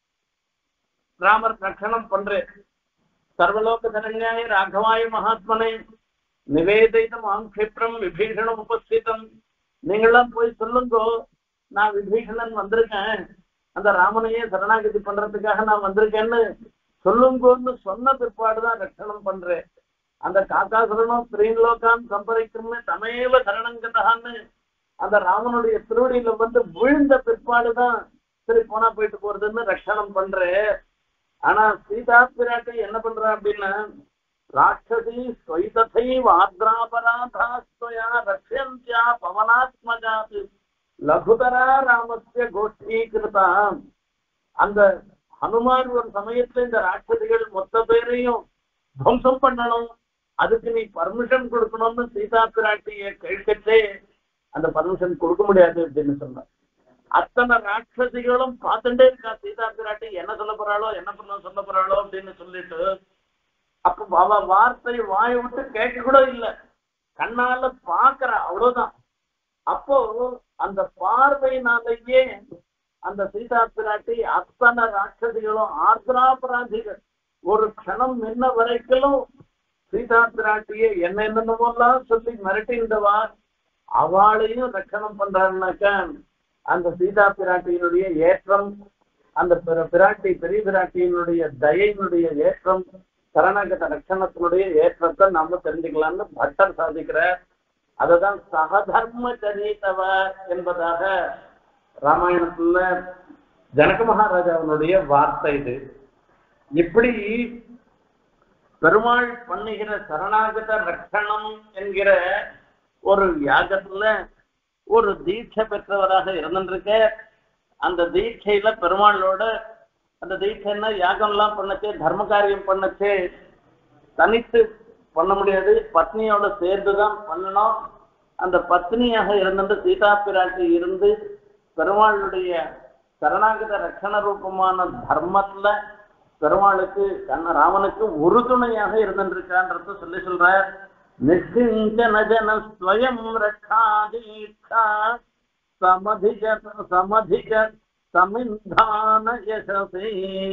ராமர் ரட்சணம் பண்றேன். சர்வலோக சரண்யாய ராகவாய மகாத்மனை நிவேதிதம் ஆங்கிப்ரம் விபீஷணம் உபஸ்திதம். நீங்களாம் போய் சொல்லுங்கோ, நான் விபீஷணன் வந்திருக்கேன், அந்த ராமனையே சரணாகதி பண்றதுக்காக நான் வந்திருக்கேன்னு சொல்லுங்கோன்னு சொன்ன பிற்பாடுதான் ரட்சணம் பண்றேன். அந்த காக்காசுரனும் ஸ்ரீலோகான் சம்பரிக்குமே தமேவ சரணங்கதான்னு அந்த ராமனுடைய திருவடியில வந்து விழுந்த பிற்பாடுதான் சரி போனா போயிட்டு போறதுன்னு ரட்சணம் பண்றேன். ஆனா சீதா பிராட்டி என்ன பண்றா அப்படின்னா, ராட்சசி ஸ்வைததை வாத்ராபராதாஸ்வயா ரக்ஷந்தியா பவனாத்மஜாத் லகுதரா ராமஸ்ய கோஷ்டீகிருதா. அந்த ஹனுமான் ஒரு சமயத்துல இந்த ராட்சசிகள் மொத்த பேரையும் துவம்சம் பண்ணணும், அதுக்கு நீ பர்மிஷன் கொடுக்கணும்னு சீதா பிராட்டிய கேட்கச்சே அந்த பர்மிஷன் கொடுக்க முடியாது அப்படின்னு சொன்னார். அத்தனை ராட்சசிகளும் பார்த்துட்டே இருக்கா சீதா பிராட்டி என்ன சொல்ல போறாளோ என்ன பண்ண சொல்ல போறாளோ அப்படின்னு சொல்லிட்டு. அப்ப அவ வார்த்தை வாயை விட்டு கேட்க கூட இல்லை, கண்ணால பாக்குறா, அவ்வளவுதான். அப்போ அந்த பார்வையினாலேயே அந்த சீதா பிராட்டி அத்தனை ராட்சசிகளும் ஆர்திராபராதிகள் ஒரு க்ஷணம் முன்ன வரைக்கும் சீதா பிராட்டியை என்னென்னமோலாம் சொல்லி மிரட்டின்றவா அவளையும் ரட்சணம் பண்றான்னாக்க அந்த சீதா பிராட்டியினுடைய ஏற்றம், அந்த பிராட்டி பெரிய பிராட்டியினுடைய தயையினுடைய ஏற்றம், சரணாகத ரட்சணத்தினுடைய ஏற்றத்தை நாம தெரிஞ்சுக்கலாம்னு பட்டர் சாதிக்கிறார். அததான் சகதர்ம சரித்தவ என்பதாக ராமாயணத்துல ஜனக மகாராஜாவினுடைய வார்த்தை இது. இப்படி பெருமாள் பண்ணுகிற சரணாகத ரட்சணம் என்கிற ஒரு யாகத்துல ஒரு தீட்சை பெற்றவராக இருந்துருக்க. அந்த தீட்சையில பெருமாளோட அந்த தீட்சைன்னா யாகம்லாம் பண்ணச்சே, தர்ம காரியம் பண்ணச்சே தனித்து பண்ண முடியாது, பத்னியோட சேர்ந்துதான் பண்ணணும். அந்த பத்னியாக இருந்துட்டு சீதா பிராட்டி இருந்து பெருமாளுடைய சரணாகத ரட்சண ரூபமான தர்மத்துல பெருமாளுக்கு ராமனுக்கு உறுதுணையாக இருந்துருக்கான்றத சொல்லி சொல்றார். நிஷ்கிஞ்சன ஜன ஸ்வயம் ரட்சாதீட்சா சமதிஜ சமதிஜ சமிந்தான யசசே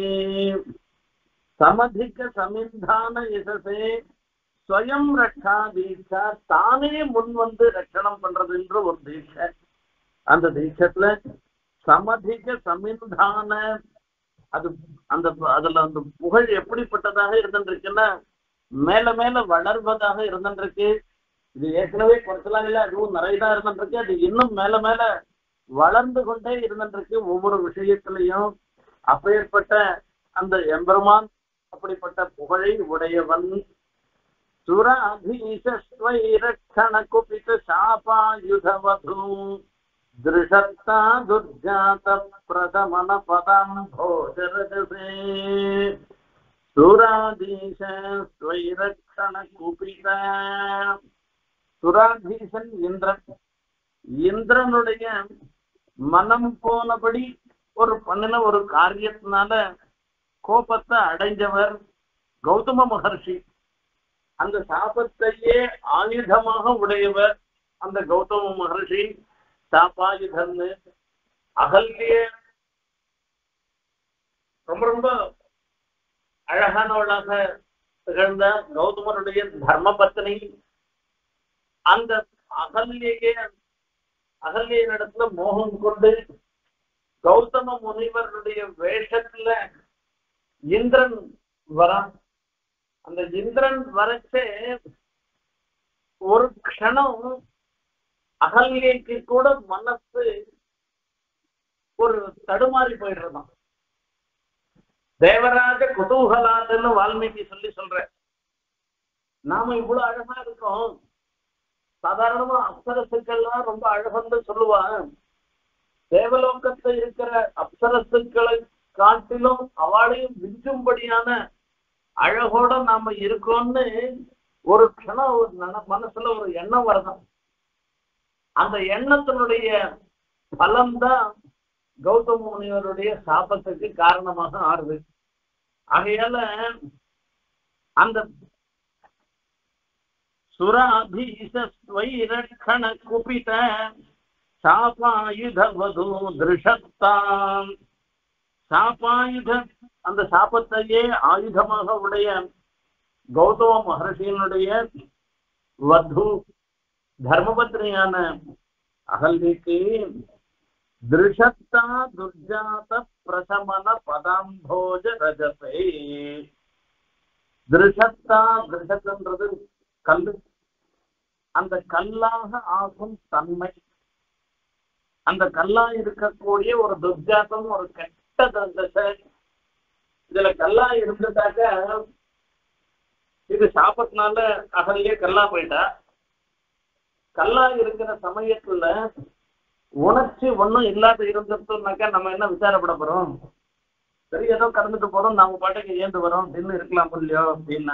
சமதிக சமிந்தான யசசே ஸ்வயம் ரட்சா தீட்சா, தானே முன் வந்து ரட்சணம் பண்றதுன்ற ஒரு தீட்சை. அந்த தீட்சத்துல சமதிக சமிந்தான அது அந்த அதுல அந்த புகழ் எப்படிப்பட்டதாக இருந்துருக்குன்னா மேல மேல வளர்வதாக இருந்துருக்கு. இது ஏற்கனவே குறைச்சலாம் இல்லை, அதுவும் நிறையதான் இருந்துருக்கு. அது இன்னும் மேல மேல வளர்ந்து கொண்டே இருந்துருக்கு ஒவ்வொரு விஷயத்திலையும். அப்பேற்பட்ட அந்த எம்பெருமான் அப்படிப்பட்ட புகழை உடையவன். சுராதீஷஸ்வைரக்ஷண குபித சாபாயுதவது திருஷத்தா துர்ஜாத பிரதமன பதம் போஜரஜசே. சுராதீஷ ஸ்வைரக்ஷண குபித, சுராதீசன் இந்திரன். இந்திரனுடைய மனம் போனபடி ஒரு பண்ணின ஒரு காரியத்தினால கோபத்தை அடைஞ்சவர் கௌதம மகர்ஷி. அந்த சாபத்தையே ஆயுதமாக உடையவர் அந்த கௌதம மகர்ஷி. சாபாயுதன்னு அகல்யே ரொம்ப ரொம்ப அழகானவளாக திகழ்ந்த கௌதமருடைய தர்ம பத்னி. அந்த அகல்யினிடத்துல மோகம் கொண்டு கௌதம முனிவருடைய வேஷத்துல இந்திரன் வரான். அந்த இந்திரன் வரச்சே ஒரு க்ஷணம் அகல்யைக்கு கூட மனசு ஒரு தடுமாறி போயிடுறதான். தேவராஜ குதூகலாதுன்னு வால்மீகி சொல்ற. நாம இவ்வளவு அழகா இருக்கோம். சாதாரணமா அப்சரசுக்கள்லாம் ரொம்ப அழகன்னு சொல்லுவான். தேவலோகத்துல இருக்கிற அப்சரசுக்களை காட்டிலும் அவளையும் விஞ்சும்படியான அழகோட நாம இருக்கோம்னு ஒரு க்ஷணம் ஒரு மனசுல ஒரு எண்ணம் வரதான். அந்த எண்ணத்தினுடைய பலம்தான் கௌதம முனிவருடைய சாபத்துக்கு காரணமாக ஆறுது. ஆகையால அந்த சுராபீஷஸ்வைரக்ஷண குபித சாபாயுதவது திருஷத்தாம். சாபாயுத அந்த சாபத்தையே ஆயுதமாக உடைய கௌதம மகர்ஷியினுடைய வது தர்மபத்னியான அகல்யைக்கு திருஷத்தா துர்ஜாத பிரசமன பதாம்போஜ ரஜசே. திருஷத்தா, திருஷத்ன்றது கல்லு. அந்த கல்லாக ஆகும் தன்மை, அந்த கல்லா இருக்கக்கூடிய ஒரு துர்ஜாத்தம், ஒரு கெட்ட தசை. இதுல கல்லா இருந்துட்டாக்க இது சாப்பத்தினால அகல்யே கல்லா போயிட்டா. கல்லா இருக்கிற சமயத்துல உணர்ச்சி ஒண்ணும் இல்லாத இருந்துட்டோம்னாக்கா நம்ம என்ன விசாரப்பட போறோம்? சரி, ஏதோ கடந்துட்டு போறோம், நாம பாட்டுக்கு ஏந்து வரோம் அப்படின்னு இருக்கலாம் இல்லையோ அப்படின்னா,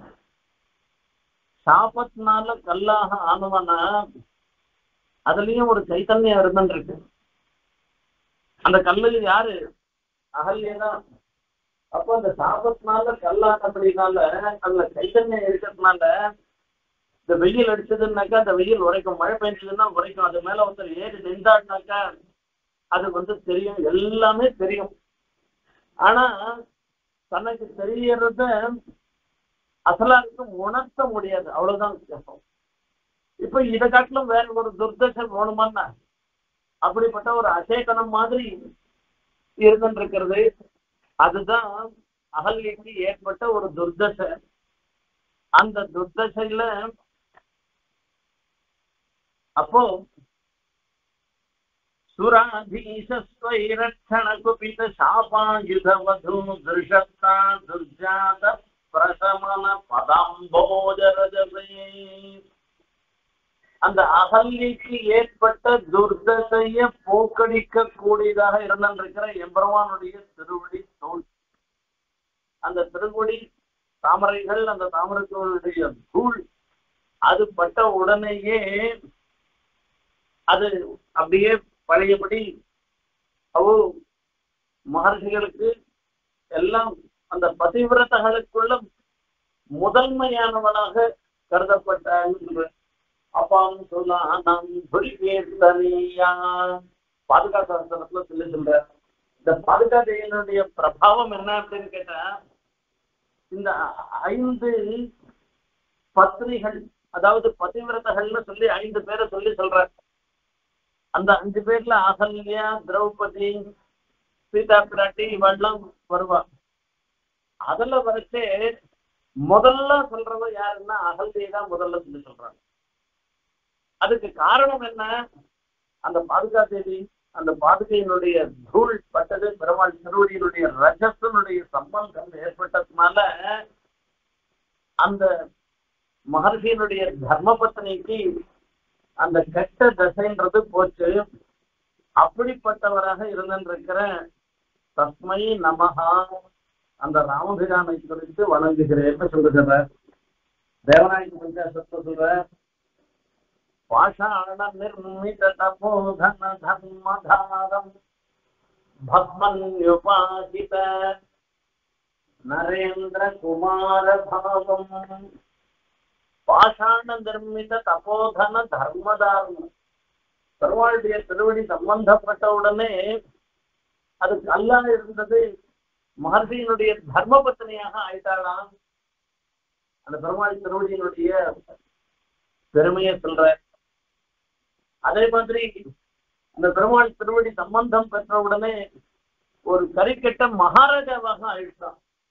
சாபத்தினால கல்லாக ஆனவனா அதுலயும் ஒரு சைத்தன்யம் இருந்துருக்கு. அந்த கல்லு யாரு? அகல்யதான். அப்போ அந்த சாபத்தினால கல்லானபடினால அந்த சைத்தன்யம் இருக்கிறதுனால இந்த வெயில் அடிச்சதுன்னாக்கா அந்த வெயில் உரைக்கும், மழை பெஞ்சதுன்னா உரைக்கும். அது மேல ஒருத்தர் ஏறி நின்றாடினாக்கா அது தெரியும், எல்லாமே தெரியும். ஆனா தனக்கு தெரியறத அசலாருக்கும் உணர்த்த முடியாது, அவ்வளவுதான் வித்தியாசம். இப்ப இதை காட்டிலும் வேற ஒரு துர்தசை வேணுமான்னா அப்படிப்பட்ட ஒரு அசேகனம் மாதிரி இருந்துருக்கிறது. அதுதான் அகல்யைக்கு ஏற்பட்ட ஒரு துர்தசை. அந்த துர்தசையில அப்போ சுராதீஷஸ்வைரக்ஷண குபித சாபாயுதவது திருஷத்தா துர்ஜாத பிரசமன பதாம்போஜ ரஜசே. அந்த அகல்யைக்கு ஏற்பட்ட துர்தசைய போக்கடிக்க கூடியதாக இருந்திருக்கிற எம்பெருமானுடைய திருவடி தோல். அந்த திருவடி தாமரைகள், அந்த தாமரைகளுடைய தூள் அது பட்ட உடனேயே அது அப்படியே பழையபடி அவோ மகர்ஷிகளுக்கு எல்லாம் அந்த பதிவிரதங்களுக்குள்ள முதன்மையானவனாக கருதப்பட்ட அப்பாம் சொல்லாம் பாதுகாசனத்துல சொல்ல. இந்த பாதுகாதையினுடைய பிரபாவம் என்ன அப்படின்னு கேட்டா, இந்த 5 பத்னிகள், அதாவது பதிவிரதகள்னு சொல்லி 5 பேரை சொல்ற. அந்த 5 பேர்ல அகல்யா, திரௌபதி, சீதா பிராட்டி இவெல்லாம் வருவா. அதுல வரைச்சே முதல்ல சொல்றவ யாருன்னா அகல்யை தான் முதல்ல சொல்லி சொல்றாங்க. அதுக்கு காரணம் என்ன? அந்த பாதுகா தேவி, அந்த பாதுகையினுடைய தூள் பட்டது பெருமாள் திருவடியினுடைய ரஜத்தினுடைய சம்பந்தம் ஏற்பட்டதுனால அந்த மகர்ஷியினுடைய தர்மபத்னிக்கு அந்த கெட்ட தசைன்றது போச்சு. அப்படிப்பட்டவராக இருந்திருக்கிற தஸ்மை நமஹா, அந்த ராமபிரானை குறித்து வணங்குகிறேன்னு சொல்லுகிற தேவநாயக பஞ்சாசத்தை சொல்ற. பாஷாண நிர்மித தபோதன தர்மதாரம் பத்மன்யுபாசித நரேந்திர குமார பாவம். பாஷாண நிர்மித தபோதன தர்மதாரம். பெருமாளுடைய திருவடி சம்பந்தப்பட்ட உடனே அது கல்லா இருந்தது, மகர்ஷியினுடைய தர்மபத்னியாக ஆயிட்டாளாம். அந்த பெருமாள் திருவடியினுடைய பெருமையை சொல்ற. அதே மாதிரி அந்த பெருமாள் திருவடி சம்பந்தம் பெற்ற உடனே ஒரு கரிக்கெட்ட மகாராஜாவாக ஆயிடுச்சான்.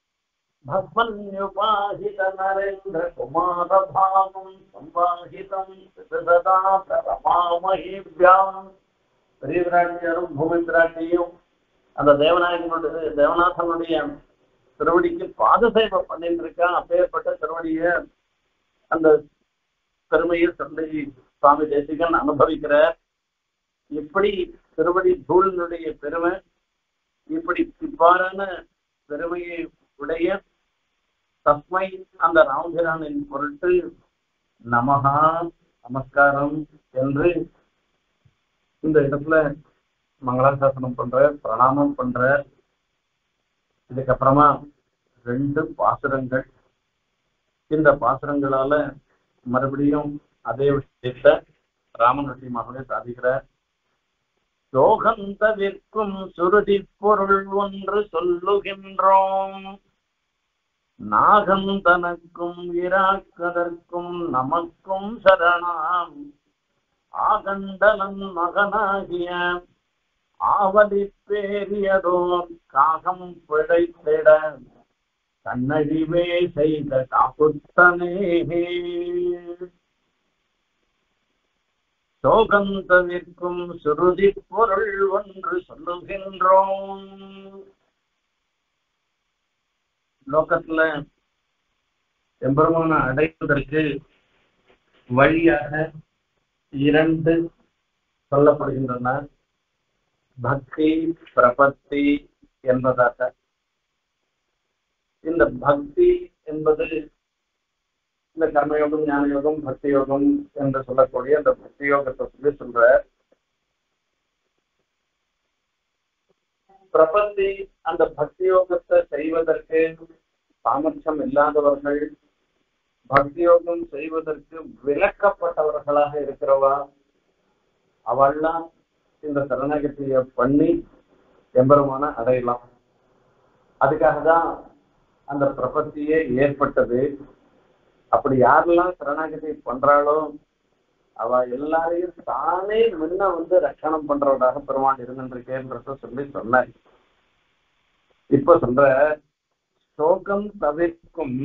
भगवन्युपाहित नरेन्द्र कुमार भावं संवाहितं सदा रमामहीभ्याम् பெரிய பிராட்டியாரும் பூமி பிராட்டியும் அந்த தேவநாதனுடைய திருவடிக்கு பாதசேவை பண்ணிட்டு இருக்கான். அப்பேற்பட்ட திருவடிய அந்த பெருமையை சொல்லி சுவாமி தேசிகன் அனுபவிக்கிறார். இப்படி திருவடி தூளினுடைய பெருமை, இப்படி இவ்வாறான பெருமையை உடைய தஸ்மை அந்த ராமபிரானின் பொருட்டு நமஹா நமஸ்காரம் என்று இந்த இடத்துல மங்களாசாசனம் பண்ற, பிரணாமம் பண்ற. இதுக்கப்புறமா 2 பாசுரங்கள். இந்த பாசுரங்களால மறுபடியும் அதே விஷயத்தை ராமனுடைய மகனை சாதிக்கிறார். யோகந்தவிற்கும் சுருதி பொருள் ஒன்று சொல்லுகின்றோம், நாகந்தனக்கும் இராக்கதற்கும் நமக்கும் சரணாம், ஆகண்டலன் மகனாகிய ஆவலி பேரியதோர் காகம் பிழைத்திட கண்ணழிவே செய்த காப்புத்தனே. சோகந்தவிற்கும் சுருதி பொருள் ஒன்று சொல்லுகின்றோம். லோகத்துல எம்பெருமான அடைவதற்கு வழியாக 2 சொல்லப்படுகின்றன, பக்தி பிரபத்தி என்பதாக. இந்த பக்தி என்பது இந்த கர்மயோகம், ஞான யோகம், பக்தி யோகம் என்று சொல்லக்கூடிய அந்த பக்தி யோகத்தை சொல்லி சொல்ற. பிரபத்தி அந்த பக்தி யோகத்தை செய்வதற்கு சாமர்த்தியம் இல்லாதவர்கள், பக்தி யோகம் செய்வதற்கு விலக்கப்பட்டவர்களாக இருக்கிறவா, அவள்லாம் இந்த சரணாகதியை பண்ணி எம்பெருமான அடையலாம். அதுக்காக தான் அந்த பிரபத்தியே ஏற்பட்டது. அப்படி யாரெல்லாம் சரணாகதி பண்றாளோ அவ எல்லாரையும் தானே முன்ன ரட்சணம் பண்றவராக பெருமான் இருந்திருக்கேன்றத சொல்லி சொன்னார். இப்ப சொல்ற சோகம் தவிர்க்கும்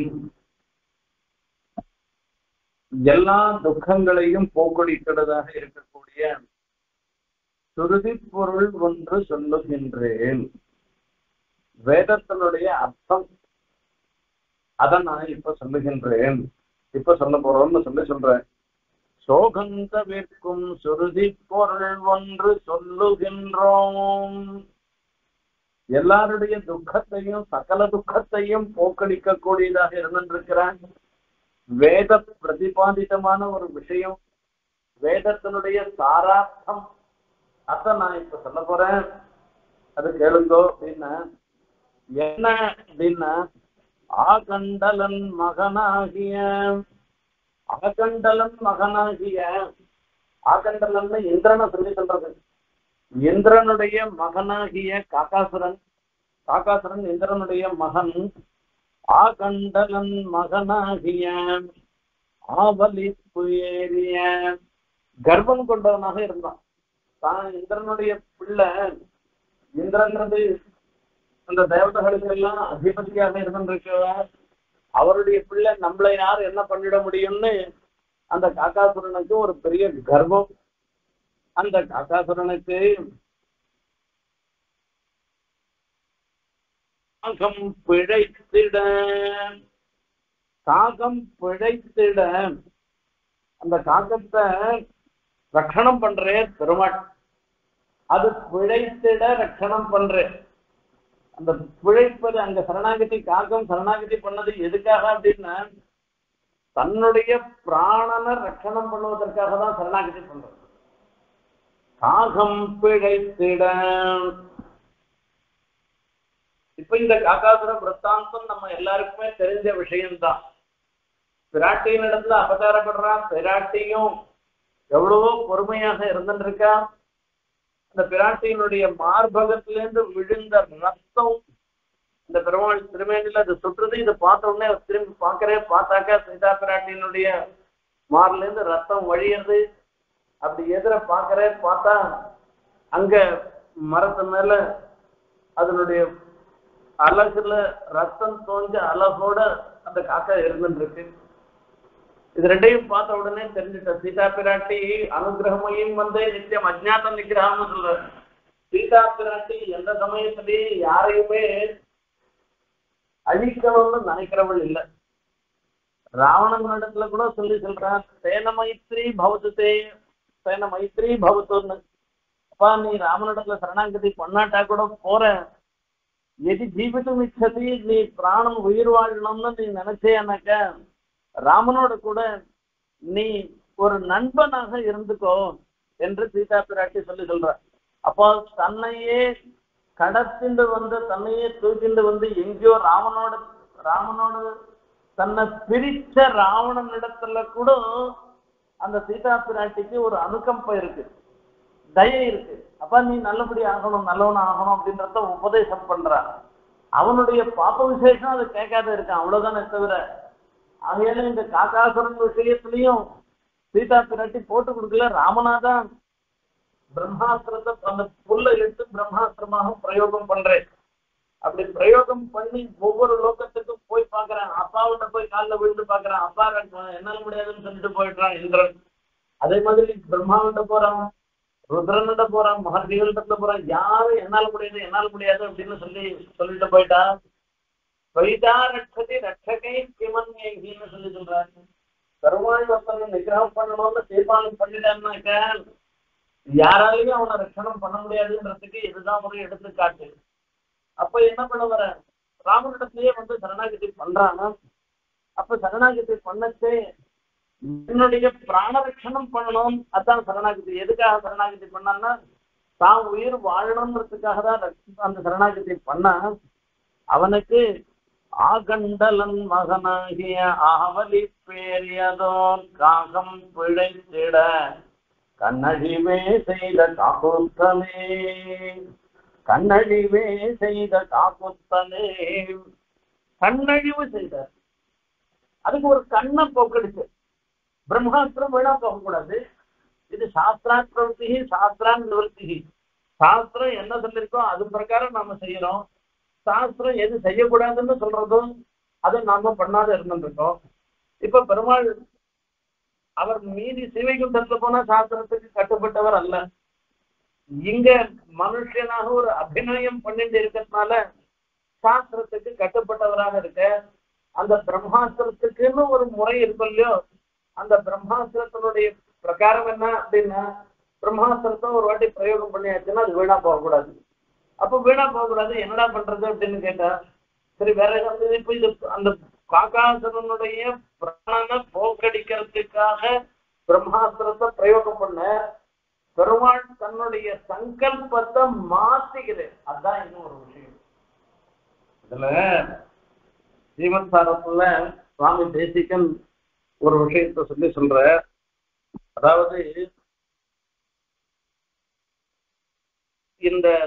எல்லா துக்கங்களையும் போக்கொடிக்கிறதாக இருக்கக்கூடிய சுருதி பொருள் ஒன்று சொல்லுகின்றேன். வேதத்தினுடைய அர்த்தம் அதை நான் இப்ப சொல்லுகின்றேன், இப்ப சொல்ல போறோம்னு சொல்றேன். சோகந்தவிற்கும் சுருதி பொருள் ஒன்று சொல்லுகின்றோம். எல்லாருடைய துக்கத்தையும் சகல துக்கத்தையும் போக்கடிக்க கூடியதாக இருந்திருக்கிறான். வேத பிரதிபாதிதமான ஒரு விஷயம், வேதத்தினுடைய சாரார்த்தம், அதை நான் இப்ப சொல்ல போறேன். அது கேளுங்கோ அப்படின்னா என்ன அப்படின்னா, ஆகண்டலன் மகனாகிய, ஆகண்டலன் மகனாகிய, ஆகண்டலன் இந்திரனை சொல்லி சொல்றது. இந்திரனுடைய மகனாகிய காகாசுரன், காகாசுரன் இந்திரனுடைய மகன். ஆகண்டலன் மகனாகிய ஆவலிப்பு ஏறிய கர்ப்பம் கொண்டவனாக இருந்தான். தான் இந்திரனுடைய பிள்ளை. இந்திரன்றது அந்த தேவதைகளுக்கு எல்லாம் அதிபதியாக இருந்திருக்கிறார். அவருடைய பிள்ளை நம்மளை யார் என்ன பண்ணிட முடியும்னு அந்த காகாசுரனுக்கு ஒரு பெரிய கர்வம். அந்த காகாசுரனுக்கு காகம் பிழைத்திட, காகம் பிழைத்திட, அந்த காகத்தை ரட்சணம் பண்றேன் பெருமாள். அது பிழைத்திட ரட்சணம் பண்றேன். அந்த பிழைப்பது அங்க சரணாகதி, காகம் சரணாகதி பண்ணது எதுக்காக அப்படின்னா தன்னுடைய பிராணனை ரட்சணம் பண்ணுவதற்காக தான் சரணாகதி பண்றது. காகம் பிழைத்திட. இப்ப இந்த காகாசுர விற்த்தாந்தம் நம்ம எல்லாருக்குமே தெரிஞ்ச விஷயம்தான். பிராட்டியின் இடத்துல அபச்சாரப்படுறான். பிராட்டியும் எவ்வளவோ பொறுமையாக இருந்துருக்கா. அந்த பிராட்டியினுடைய மார்பகத்திலிருந்து விழுந்த ரத்தம் இந்த பெருமாள் திருமேனில அது சுற்றுது. இதை பார்த்த உடனே திரும்பி பார்த்தாக்கா சீதா பிராட்டியினுடைய மார்ல இருந்து ரத்தம் வழியுது. அப்படி எதிர பார்த்தா அங்க மரத்து மேல அதனுடைய அழகுல ரத்தம் தோஞ்ச அழகோட அந்த காக்கா இருந்துருக்கு. இது ரெண்டையும் பார்த்த உடனே தெரிஞ்சுட்ட சீதா பிராட்டி அனுகிரகமையும் வந்து நித்தியம் அஜ்ஞாத நிகிரகம்னு சொல்ற. சீதா பிராட்டி எந்த சமயத்திலேயே யாரையுமே அழிக்கணும்னு நினைக்கிறவள் இல்லை. ராவணன் இடத்துல கூட சொல்றான், சேன மைத்ரி பவத்துதே சேன மைத்ரி பவத்துன்னு. அப்பா நீ ராமனிடத்துல சரணாகதி பண்ணாட்டா கூட போற, எது ஜீவிதம் இச்சதி, நீ பிராணம் உயிர் வாழணும்னு நீ நினைச்சேனாக்க ராமனோட கூட நீ ஒரு நண்பனாக இருந்துக்கோ என்று சீதா பிராட்டி சொல்ற. அப்போ தன்னையே கடத்திண்டு வந்து தன்னையே தூக்கிண்டு வந்து எங்கேயோ ராமனோட தன்னை பிரிச்ச ராவணன் இடத்துல கூட அந்த சீதா பிராட்டிக்கு ஒரு அனுகம்பம் இருக்கு, தயை இருக்கு. அப்ப நீ நல்லபடி ஆகணும், நல்லவன் ஆகணும் அப்படின்றத உபதேசம் பண்றான். அவனுடைய பாப்ப விசேஷம் அதை கேட்காத இருக்கான், அவ்வளவுதானே தவிர. ஆகையால இந்த காக்காசுரன் விஷயத்திலையும் சீதா பிராட்டி போட்டு கொடுக்கல. ராமநாதான் பிரம்மாஸ்திரத்தை அந்த புல்லை எடுத்து பிரம்மாஸ்திரமாக பிரயோகம் பண்றேன். அப்படி பிரயோகம் பண்ணி ஒவ்வொரு லோகத்துக்கும் போய் பாக்குறேன். அப்பாவிட்ட போய் காலில் விழுந்து பாக்குறேன், அப்பா என்னால முடியாதுன்னு சொல்லிட்டு போயிடுறான் இந்திரன். அதே மாதிரி பிரம்மாவிட்ட போறான், ருத்ரன்கிட்ட போறான், மகர்ஷிகள்கிட்ட போறான். யாரும் என்னால முடியாது அப்படின்னு சொல்லிட்டு போயிட்டா. வைதா ரட்சதி ரட்சகை கிமன்யகின்னு சொல்றாங்க. பெருமாள் ஒருத்தனை நிகிரகம் பண்ணணும்னு தீர்மானம் பண்ணிட்டான்னாக்க யாராலையும் அவனை ரட்சணம் பண்ண முடியாதுன்றதுக்கு இதுதான் ஒரு எடுத்துக்காட்டு. அப்ப என்ன பண்ண வர, ராமனிடத்திலேயே வந்து சரணாகதி பண்றாங்க. அப்ப சரணாகதி பண்ணச்சே என்னுடைய பிராண ரட்சணம் பண்ணணும், அதான் சரணாகதி. எதுக்காக சரணாகதி பண்ணான்னா தான் உயிர் வாழணும்ன்றதுக்காக தான் அந்த சரணாகதி பண்ணா. அவனுக்கு ஆகண்டலன் மகனாகிய ஆவலி பேரியதோன் காகம் பிழைத்திட கண்ணழிவே செய்த காக்குத்தனே, கண்ணழிவே செய்த காக்குத்தனே. கண்ணழிவு செய்தார், அதுக்கு ஒரு கண்ணை போக்கடிச்சு. பிரம்மாஸ்திரம் வீணா போகக்கூடாது. இது சாஸ்திரான் பிரவருத்தி, சாஸ்திரான் நிவர்த்தி. சாஸ்திரம் என்ன சொல்லியிருக்கோ அது பிரகாரம் நாம செய்யறோம். சாஸ்திரம் எது செய்யக்கூடாதுன்னு சொல்றதும் அதை நாம பண்ணாத இருந்துருக்கோம். இப்ப பெருமாள் அவர் மீதி சிவைகுண்டத்துல போனா சாஸ்திரத்துக்கு கட்டுப்பட்டவர் அல்ல. இங்க மனுஷனாக ஒரு அபிநயம் பண்ணிட்டு இருக்கிறதுனால சாஸ்திரத்துக்கு கட்டுப்பட்டவராக இருக்க. அந்த பிரம்மாஸ்திரத்துக்குன்னு ஒரு முறை இருக்கும் இல்லையோ, அந்த பிரம்மாஸ்திரத்தினுடைய பிரகாரம் என்ன அப்படின்னா, பிரம்மாஸ்திரத்தை ஒரு வாட்டி பிரயோகம் பண்ணியாச்சுன்னா அது வீணா போகக்கூடாது. அப்போ வீணா போகக்கூடாது, என்னடா பண்றது அப்படின்னு கேட்டா, சரி வேற ஏதாவது இப்ப இது அந்த காக்காசுரனுடைய பிராணனை போக்கடிக்கிறதுக்காக பிரம்மாஸ்திரத்தை பிரயோகம் பண்ண பெருமாள் தன்னுடைய சங்கல்பத்தை மாத்திக்கிறேன். அதுதான் இன்னும் ஒரு விஷயம். இதுல ஜீவன் சாரத்துல சுவாமி தேசிகன் ஒரு விஷயத்த சொல்ற. அதாவது இந்த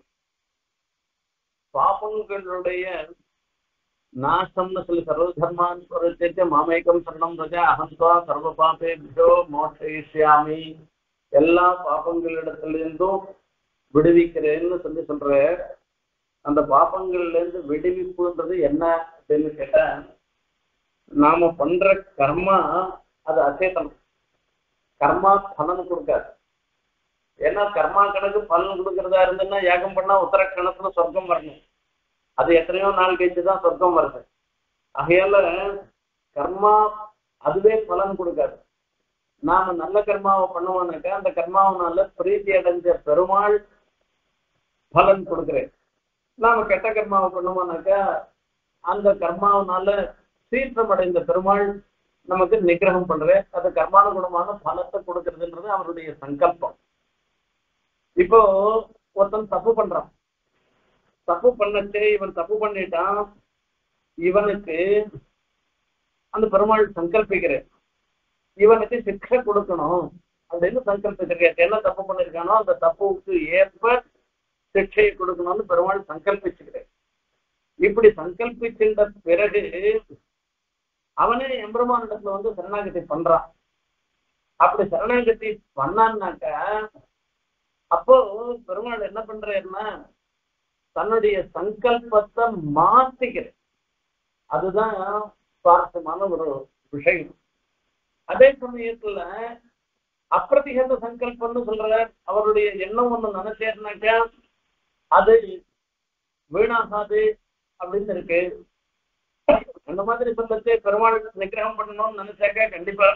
பாபங்களுடைய நாசம்னு சொல்லி சர்வதர்மான் மாமேகம் சரணம் ரஜா அகம்வா சர்வ பாபேபியோ மோட்சயிஷ்யாமி, எல்லா பாபங்களிடத்திலிருந்தும் விடுவிக்கிறேன்னு சொல்ற. அந்த பாபங்கள்ல இருந்து விடுவிப்புன்றது என்ன அப்படின்னு கேட்டா, நாம பண்ற கர்மா அது அச்சேதனம். கர்மா பலன் கொடுக்காது. ஏன்னா கர்மா கணக்கு பலன் கொடுக்கறதா இருந்ததுன்னா யாகம் பண்ணா உத்தர கணத்துல சொர்க்கம் வரணும். அது எத்தனையோ நாள் கழிச்சுதான் சொர்க்கம் வருது. ஆகையால கர்மா அதுவே பலன் கொடுக்காது. நாம நல்ல கர்மாவை பண்ணுவோம்னாக்கா அந்த கர்மாவனால பிரீத்தி அடைஞ்ச பெருமாள் பலன் கொடுக்குறேன். நாம கெட்ட கர்மாவை பண்ணுவோம்னாக்கா அந்த கர்மாவனால சீற்றம் அடைந்த பெருமாள் நமக்கு நிகிரகம் பண்றேன். அது கர்மானுகுணமான பலத்தை கொடுக்கறதுன்றது அவருடைய சங்கல்பம். இப்போ ஒருத்தன் தப்பு பண்றான், தப்பு பண்ணச்சே இவன் தப்பு பண்ணிட்டான், இவனுக்கு அந்த பெருமாள் சங்கல்பிக்கிறேன் இவனுக்கு சிக்ஷை கொடுக்கணும் அப்படின்னு சங்கல்பிச்சிருக்கேன். என்ன தப்பு பண்ணிருக்கானோ அந்த தப்புக்கு ஏற்ப சிக்ஷையை கொடுக்கணும்னு பெருமாள் சங்கல்பிச்சுக்கிறேன். இப்படி சங்கல்பிச்சின்ற பிறகு அவனே எம்பெருமானிடத்துல வந்து சரணாகதி பண்றான். அப்படி சரணாகதி பண்ணான்னாக்க அப்போ பெருமாள் என்ன பண்றாருன்னா, தன்னுடைய சங்கல்பத்தை மாத்திக்கிறது. அதுதான் சுவாரஸ்யமான ஒரு விஷயம். அதே சமயத்துல அப்பிரதிகத சங்கல்பம்னு சொல்ற அவருடைய எண்ணம் ஒண்ணு நினைச்சேன்னாக்கா அது வீணாகாது அப்படின்னு இருக்கு. அந்த மாதிரி சொல்லச்சு பெருமாள் நிகிரகம் பண்ணணும்னு நினைச்சாக்கா கண்டிப்பா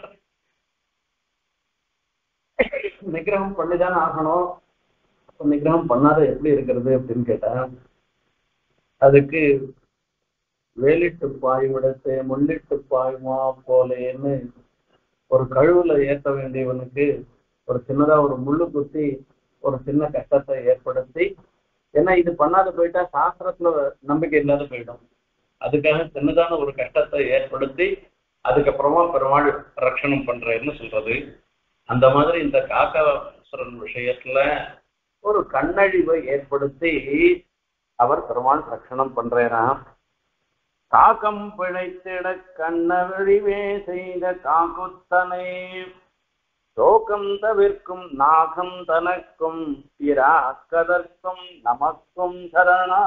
நிகிரகம் பண்ணிதானே ஆகணும். அப்ப நிகிரகம் பண்ணாத எப்படி இருக்கிறது அப்படின்னு கேட்டா, அதுக்கு வேலிட்டு பாய்விடத்தை முள்ளிட்டு பாயுமா போலேன்னு ஒரு கழுவுல ஏற்ற வேண்டியவனுக்கு ஒரு சின்னதா ஒரு முள்ளு குத்தி ஒரு சின்ன கஷ்டத்தை ஏற்படுத்தி, ஏன்னா இது பண்ணாத போயிட்டா சாஸ்திரத்துல நம்பிக்கை இல்லாத போயிடும். அதுக்காக சின்னதான ஒரு கஷ்டத்தை ஏற்படுத்தி அதுக்கப்புறமா பெருமாள் ரட்சணம் பண்றேன்னு சொல்றது. அந்த மாதிரி இந்த காக்காசுரன் விஷயத்துல ஒரு கண்ணழிவை ஏற்படுத்தி அவர் பெருமாள் ரட்சணம் பண்றாராம். காக்கம் பிழைத்திட கண்ணழிவே செய்த காக்குத்தனை சோகம் தவிர்க்கும் நாகம் தனக்கும் இராக்கதற்கும் நமக்கும் சரணா.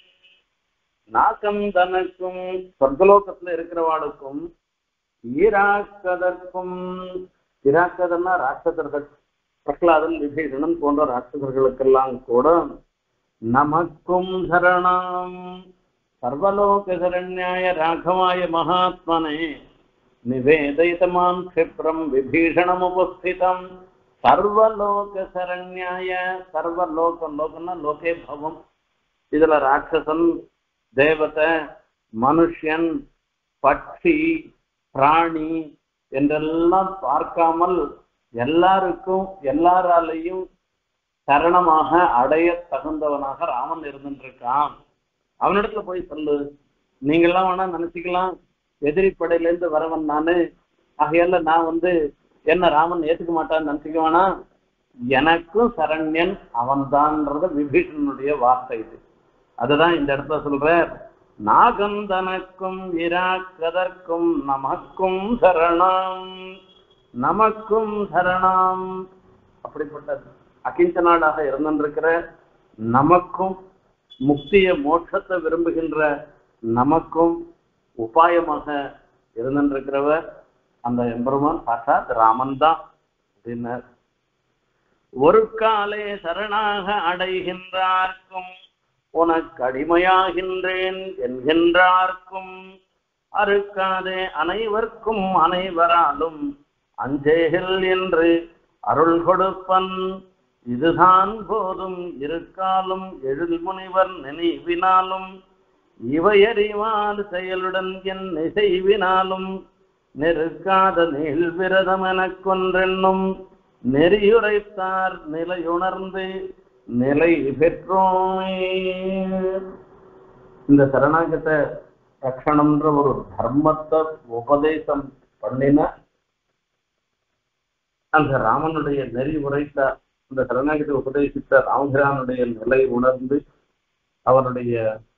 நாகம் தனக்கும் சொர்க்கலோகத்துல இருக்கிறவாளுக்கும், ஈராக்கதற்கும், இராக்கதன்னா ராட்சசர்கள், பிரகலாதன் விபீஷணன் போன்ற ராட்சசர்களுக்கெல்லாம் கூட நமக்கும் சரணாம் சர்வலோக சரண்யாய ராகவாய மகாத்மனே நிவேதயிதமாம் க்ஷிப்ரம் விபீஷணம் உபஸ்திதம் சர்வலோக சரண்யாய. சர்வலோகம், லோகம்னா லோகே பவம். இதுல ராட்சசன், தேவதை, மனுஷன், பட்சி, பிராணி என்றெல்லாம் பார்க்காமல் எல்லாருக்கும் எல்லாராலையும் சரணமாக அடைய தகுந்தவனாக ராமன் இருந்துருக்கான். அவனிடத்துல போய் சொல்லு. நீங்கெல்லாம் வேணா நினைச்சுக்கலாம் எதிரி படையிலேருந்து வரவன் நானு, ஆகையால நான் என்ன ராமன் ஏத்துக்க மாட்டான்னு நினைச்சுக்க வேணா. எனக்கும் சரண்யன் அவன்தான்றது விபீஷணனுடைய வார்த்தை. இது அதுதான் இந்த இடத்துல சொல்ற. நாகந்தனக்கும் இராக்கதற்கும் நமக்கும் சரணம், நமக்கும் சரணம். அப்படிப்பட்ட அகிஞ்சனாளாக இருந்திருக்கிற நமக்கும், முக்திய மோட்சத்தை விரும்புகின்ற நமக்கும் உபாயமாக இருந்திருக்கிறவர் அந்த எம்பெருமான் சாட்சாத் ராமன் தான் அப்படின்னார். ஒரு காலே சரணாக அடைகின்றார்க்கும் உனக்கு அடிமையாகின்றேன் என்கின்றார்க்கும் அறுக்காதே அனைவர்க்கும் அனைவராலும் அஞ்சேகில் என்று அருள் கொடுப்பன். இதுதான் போதும் இருக்காலும் எழில் முனிவர் நினைவினாலும் இவையறிவால் செயலுடன் என் இசைவினாலும் நெருக்காத நீள் விரதம் எனக் கொன்றென்னும் நெறியுரைத்தார் நிலையுணர்ந்து நிலை பெற்றோமே. இந்த சரணாகத ரட்சணம்ன்ற ஒரு தர்மத்தை உபதேசம் பண்ணின அந்த ராமனுடைய நெறி உரைத்த இந்த சரணாகத்தை உபதேசித்த ராமபிரானுடைய நிலை உணர்ந்து அவருடைய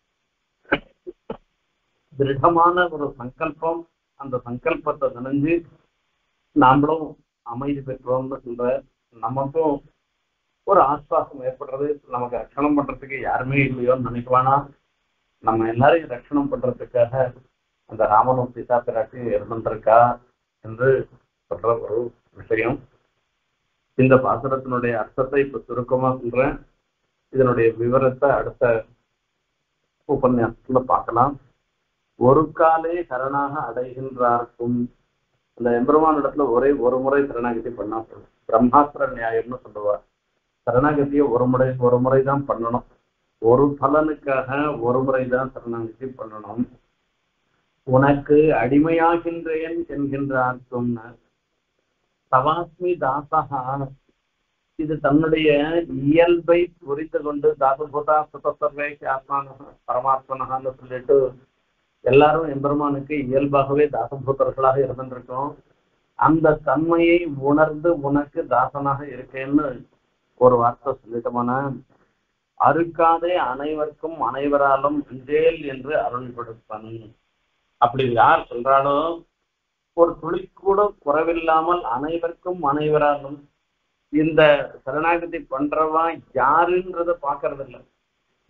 திருடமான ஒரு சங்கல்பம், அந்த சங்கல்பத்தை நினைஞ்சு நாமளும் அமைதி பெற்றோம்னு சொல்ற. நமக்கும் ஒரு ஆஸ்வாசம் ஏற்படுறது. நமக்கு ரட்சணம் பண்றதுக்கு யாருமே இல்லையோன்னு நினைக்குவானா, நம்ம எல்லாரையும் ரட்சணம் பண்றதுக்காக அந்த ராமனும் சீதா பிராட்டி இருந்திருக்கா என்று சொல்ற ஒரு விஷயம். இந்த பாசுரத்தினுடைய அர்த்தத்தை இப்ப சுருக்கமா சொல்றேன். இதனுடைய விவரத்தை அடுத்த உபன்யாசத்துல பார்க்கலாம். ஒரு காலே சரணாக அடைகின்றார்க்கும், அந்த எம்பெருமான் இடத்துல ஒரே ஒரு முறை சரணாகதி பண்ணா பிரம்மாஸ்திர நியாயம்னு சொல்லுவார். சரணாகதியை ஒரு முறை தான் பண்ணணும். ஒரு பலனுக்காக ஒரு முறை தான் சரணாகதி பண்ணணும். உனக்கு அடிமையாகின்றேன் என்கின்றார்க்கும் தவாஸ்மி தாசகா. இது தன்னுடைய இயல்பை புரிந்து கொண்டு தாசபூதா சுதசர்வே ஆத்மான பரமாத்மனகான்னு சொல்லிட்டு எல்லாரும் எம்பெருமானுக்கு இயல்பாகவே தாசபூதர்களாக இருந்திருக்கோம். அந்த தன்மையை உணர்ந்து உனக்கு தாசனாக இருக்கேன்னு ஒரு வார்த்தை சொல்லிட்டோமான, அறுக்காதே அனைவருக்கும் அனைவராலும் அஞ்சேல் என்று அருள் கொடுப்பன். அப்படி யார் சொல்றாளோ ஒரு துளி கூட குறைவில்லாமல் அனைவருக்கும் அனைவராலும் இந்த சரணாகதி பண்றவா யாருன்றத பாக்குறது இல்லை.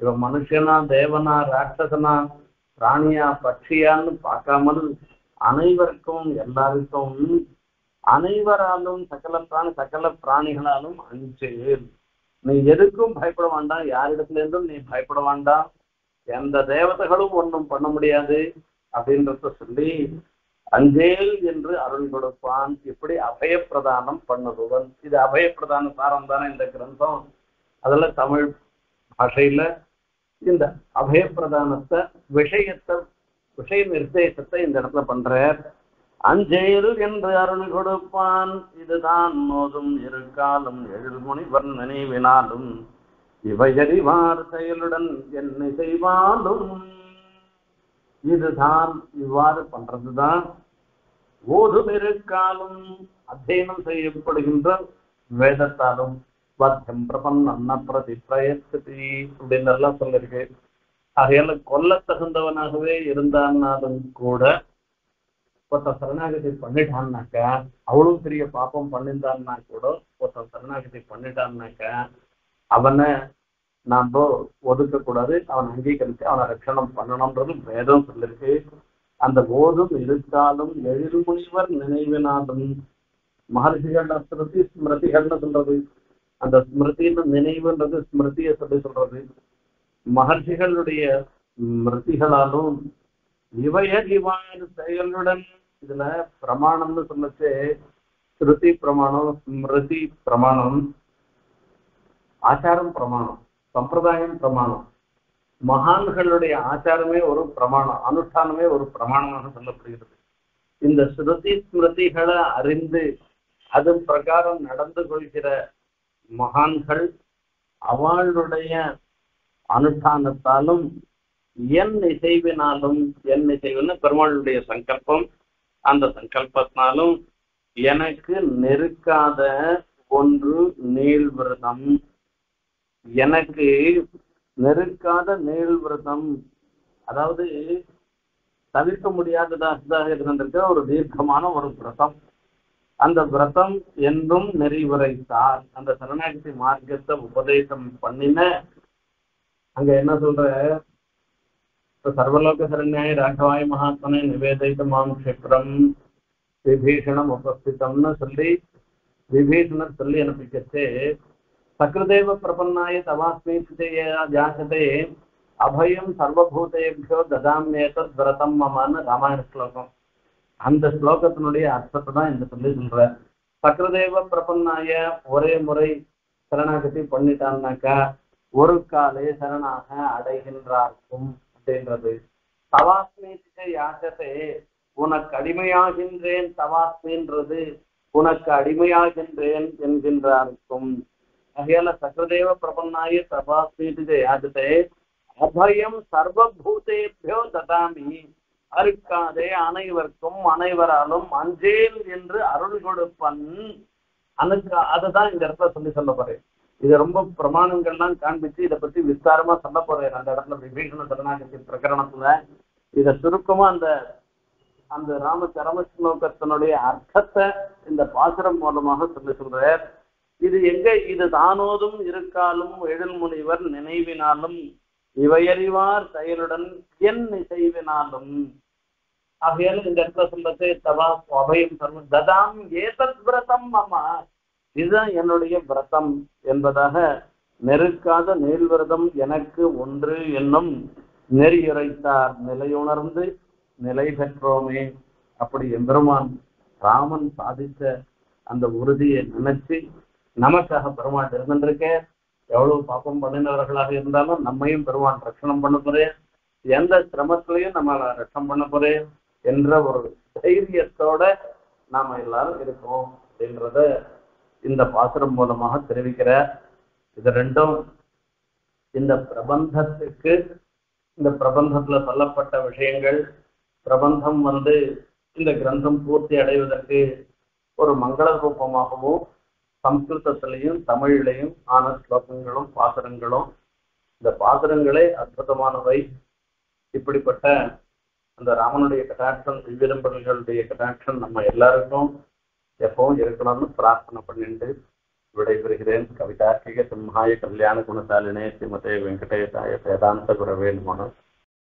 இவன் மனுஷனா தேவனா ராட்சசனா பிராணியா பட்சியான்னு பார்க்காமல் அனைவருக்கும் எல்லாருக்கும் அனைவராலும் சகல பிராணிகளாலும் அஞ்சேல். நீ எதுக்கும் பயப்பட வேண்டாம், யாரிடத்துல இருந்தும் நீ பயப்பட வேண்டாம், எந்த தேவதைகளும் ஒன்றும் பண்ண முடியாது அப்படின்றத சொல்லி அஞ்சேல் என்று அருள் கொடுப்பான். இப்படி அபயப்பிரதானம் பண்ணுபவன். இது அபயப்பிரதான சாரம் தானே இந்த கிரந்தம். அதுல தமிழ் பாஷையில இந்த அபயப்பிரதானத்தை விஷய நிர்தேசத்தை இந்த இடத்துல பண்றார். அஞ்சேல் என்று அருள் கொடுப்பான், இதுதான் நோதும் இருக்காலும் எழில்முனிவர் நினைவினாலும் இவையறிவார் செயலுடன் என்ன செய்வாலும். இதுதான் இவ்வாறு பண்றதுதான் ஓதும் இருக்காலும் அத்தியனம் செய்யப்படுகின்ற வேதத்தாலும் பத்தியம் பிரபன்ன பிரதி பிரயத்தி அப்படின்னு எல்லாம் சொல்லிருக்கு. ஆகையால கொல்ல தகுந்தவனாகவே இருந்தான்னாலும் கூட ஒருத்தன் சரணாகதி பண்ணிட்டான்னாக்கா, அவ்வளவு பெரிய பாப்பம் பண்ணியிருந்தான்னா கூட ஒருத்தன் சரணாகதி பண்ணிட்டான்னாக்கா அவனை நாம ஒதுக்க கூடாது, அவன் அங்கீகரித்து அவனை ரட்சணம் பண்ணணும்ன்றது வேதம் சொல்லிருக்கு. அந்த போதும் இருக்காலும் எழில்முனிவர் நினைவினாலும் மகர்ஷிகள் ஸ்மிருதி ஸ்மிருதிகள்னு சொல்றது. அந்த ஸ்மிருதின்னு நினைவுன்றது ஸ்மிருதியை சொல்றது. மகர்ஷிகளுடைய ஸ்மிருதிகளாலும் இவையறிவார் செயலுடன். இதுல பிரமாணம்னு சொல்லச்சு ஸ்ருதி பிரமாணம், ஸ்மிருதி பிரமாணம், ஆச்சாரம் பிரமாணம், சம்பிரதாயம் பிரமாணம். மகான்களுடைய ஆச்சாரமே ஒரு பிரமாணம், அனுஷ்டானமே ஒரு பிரமாணமாக சொல்லப்படுகிறது. இந்த ஸ்ருதி ஸ்மிருதிகளை அறிந்து அது பிரகாரம் நடந்து கொள்கிற மகான்கள் அவளுடைய அனுஷ்டானத்தாலும் என் இசைவினாலும், என் இசைவுன்னு பெருமாளுடைய சங்கல்பம், அந்த சங்கல்பத்தினாலும் எனக்கு நெருக்காத ஒன்று நீள்விரதம், எனக்கு நெருக்காத நீள்விரதம், அதாவது தவிர்க்க முடியாததாக இருந்திருக்கிற ஒரு தீர்க்கமான ஒரு விரதம். அந்த விரதம் என்றும் நெறிவுரைத்தார். அந்த சரணாகதி மார்க்கத்தை உபதேசம் பண்ணின அங்க என்ன சொல்ற, சர்வலோக சரண்யாய ராகவாய மகாத்மனை நிவேதித்த மாம் க்ஷிப்ரம் விபீஷணம் உபஸ்திதம்னு சொல்லி விபீஷணர் சொல்லி அனுப்பிக்கச்சே, சக்ருதேவ பிரபன்னாய தவாஸ்மி ஜாசதே அபயம் சர்வபூதேபியோ ததாம்யேதத் விரதம் மமான்னு ராமாயண ஸ்லோகம். அந்த ஸ்லோகத்தினுடைய அர்த்தத்தை தான் இந்த சொல்லி சொல்ற. சக்ருதேவ பிரபன்னாய ஒரே முறை சரணாகதி பண்ணிட்டான்னாக்கா ஒரு காலே சரணாக அடைகின்றார்க்கும் அப்படின்றது. தவாஸ்மி யாசதே உனக்கு அடிமையாகின்றேன், தவாஸ்மின்றது உனக்கு அடிமையாகின்றேன் என்கின்றார்க்கும். ஆகையால சக்ரதேவ பிரபன்னாய தவாஸ்மீதி யாசதே அபயம் சர்வபூதேபியோ ததாமி, அறுக்காதே அனைவருக்கும் அனைவராலும் அஞ்சேல் என்று அருள் கொடுப்பன். அதுதான் இந்த இடத்துல சொல்ல போறேன். இது ரொம்ப பிரமாணங்கள்லாம் காண்பிச்சு இதை பத்தி விஸ்தாரமா சொல்ல போறேன் அந்த இடத்துல விபீஷண சரணாகதி பிரகரணத்துல. இதை சுருக்கமா அந்த அந்த ராமச்சரம ஸ்லோகத்தினுடைய அர்த்தத்தை இந்த பாசுரம் மூலமாக சொல்றார். இது எங்க, இது தானோதும் இருக்காலும் எழில்முனிவர் நினைவினாலும் இவையறிவார் செயலுடன் என் இசைவினாலும். ஆகையால இந்த இடத்துல சொல்றது தவா அபயம் சர்வம் ததாம் ஏதத் விரதம் அம்மா, இதுதான் என்னுடைய விரதம் என்பதாக நெருக்காத நீள்விரதம் எனக்கு ஒன்று என்னும் நெறியுரைத்தார். நிலையுணர்ந்து நிலை பெற்றோமே. அப்படி எம்பெருமான் ராமன் சாதித்த அந்த உறுதியை நினைச்சு நமக்காக பெருமான் இருந்திருக்க, எவ்வளவு பாப்பம் பண்ணினவர்களாக இருந்தாலும் நம்மையும் பெருமான் ரட்சணம் பண்ண போறேன், எந்த சிரமத்திலையும் நம்மளை ரட்சணம் பண்ண போறேன் என்ற ஒரு தைரியத்தோட நாம எல்லாரும் இருக்கோம் அப்படின்றத இந்த பாசுரம் மூலமாக தெரிவிக்கிற. இது ரெண்டும் இந்த பிரபந்தத்துக்கு, இந்த பிரபந்தத்துல சொல்லப்பட்ட விஷயங்கள், பிரபந்தம் இந்த கிரந்தம் பூர்த்தி அடைவதற்கு ஒரு மங்கள ரூபமாகவும் சம்ஸ்கிருதத்திலையும் தமிழிலையும் ஆன ஸ்லோகங்களும் பாசுரங்களும். இந்த பாசுரங்களே அற்புதமானவை. இப்படிப்பட்ட அந்த ராமனுடைய கட்டாட்சம், திவ்யரம்பர்களுடைய கட்டாட்சம் நம்ம எல்லாருக்கும் எப்பவும் இருக்கணும்னு பிரார்த்தனை பண்ணிட்டு விடைபெறுகிறேன். கவிதார்க்கிக சிம்ஹாய கல்யாண குணசாலினே ஸ்ரீமதே வெங்கடேசாய வேதாந்த குரவே நமः.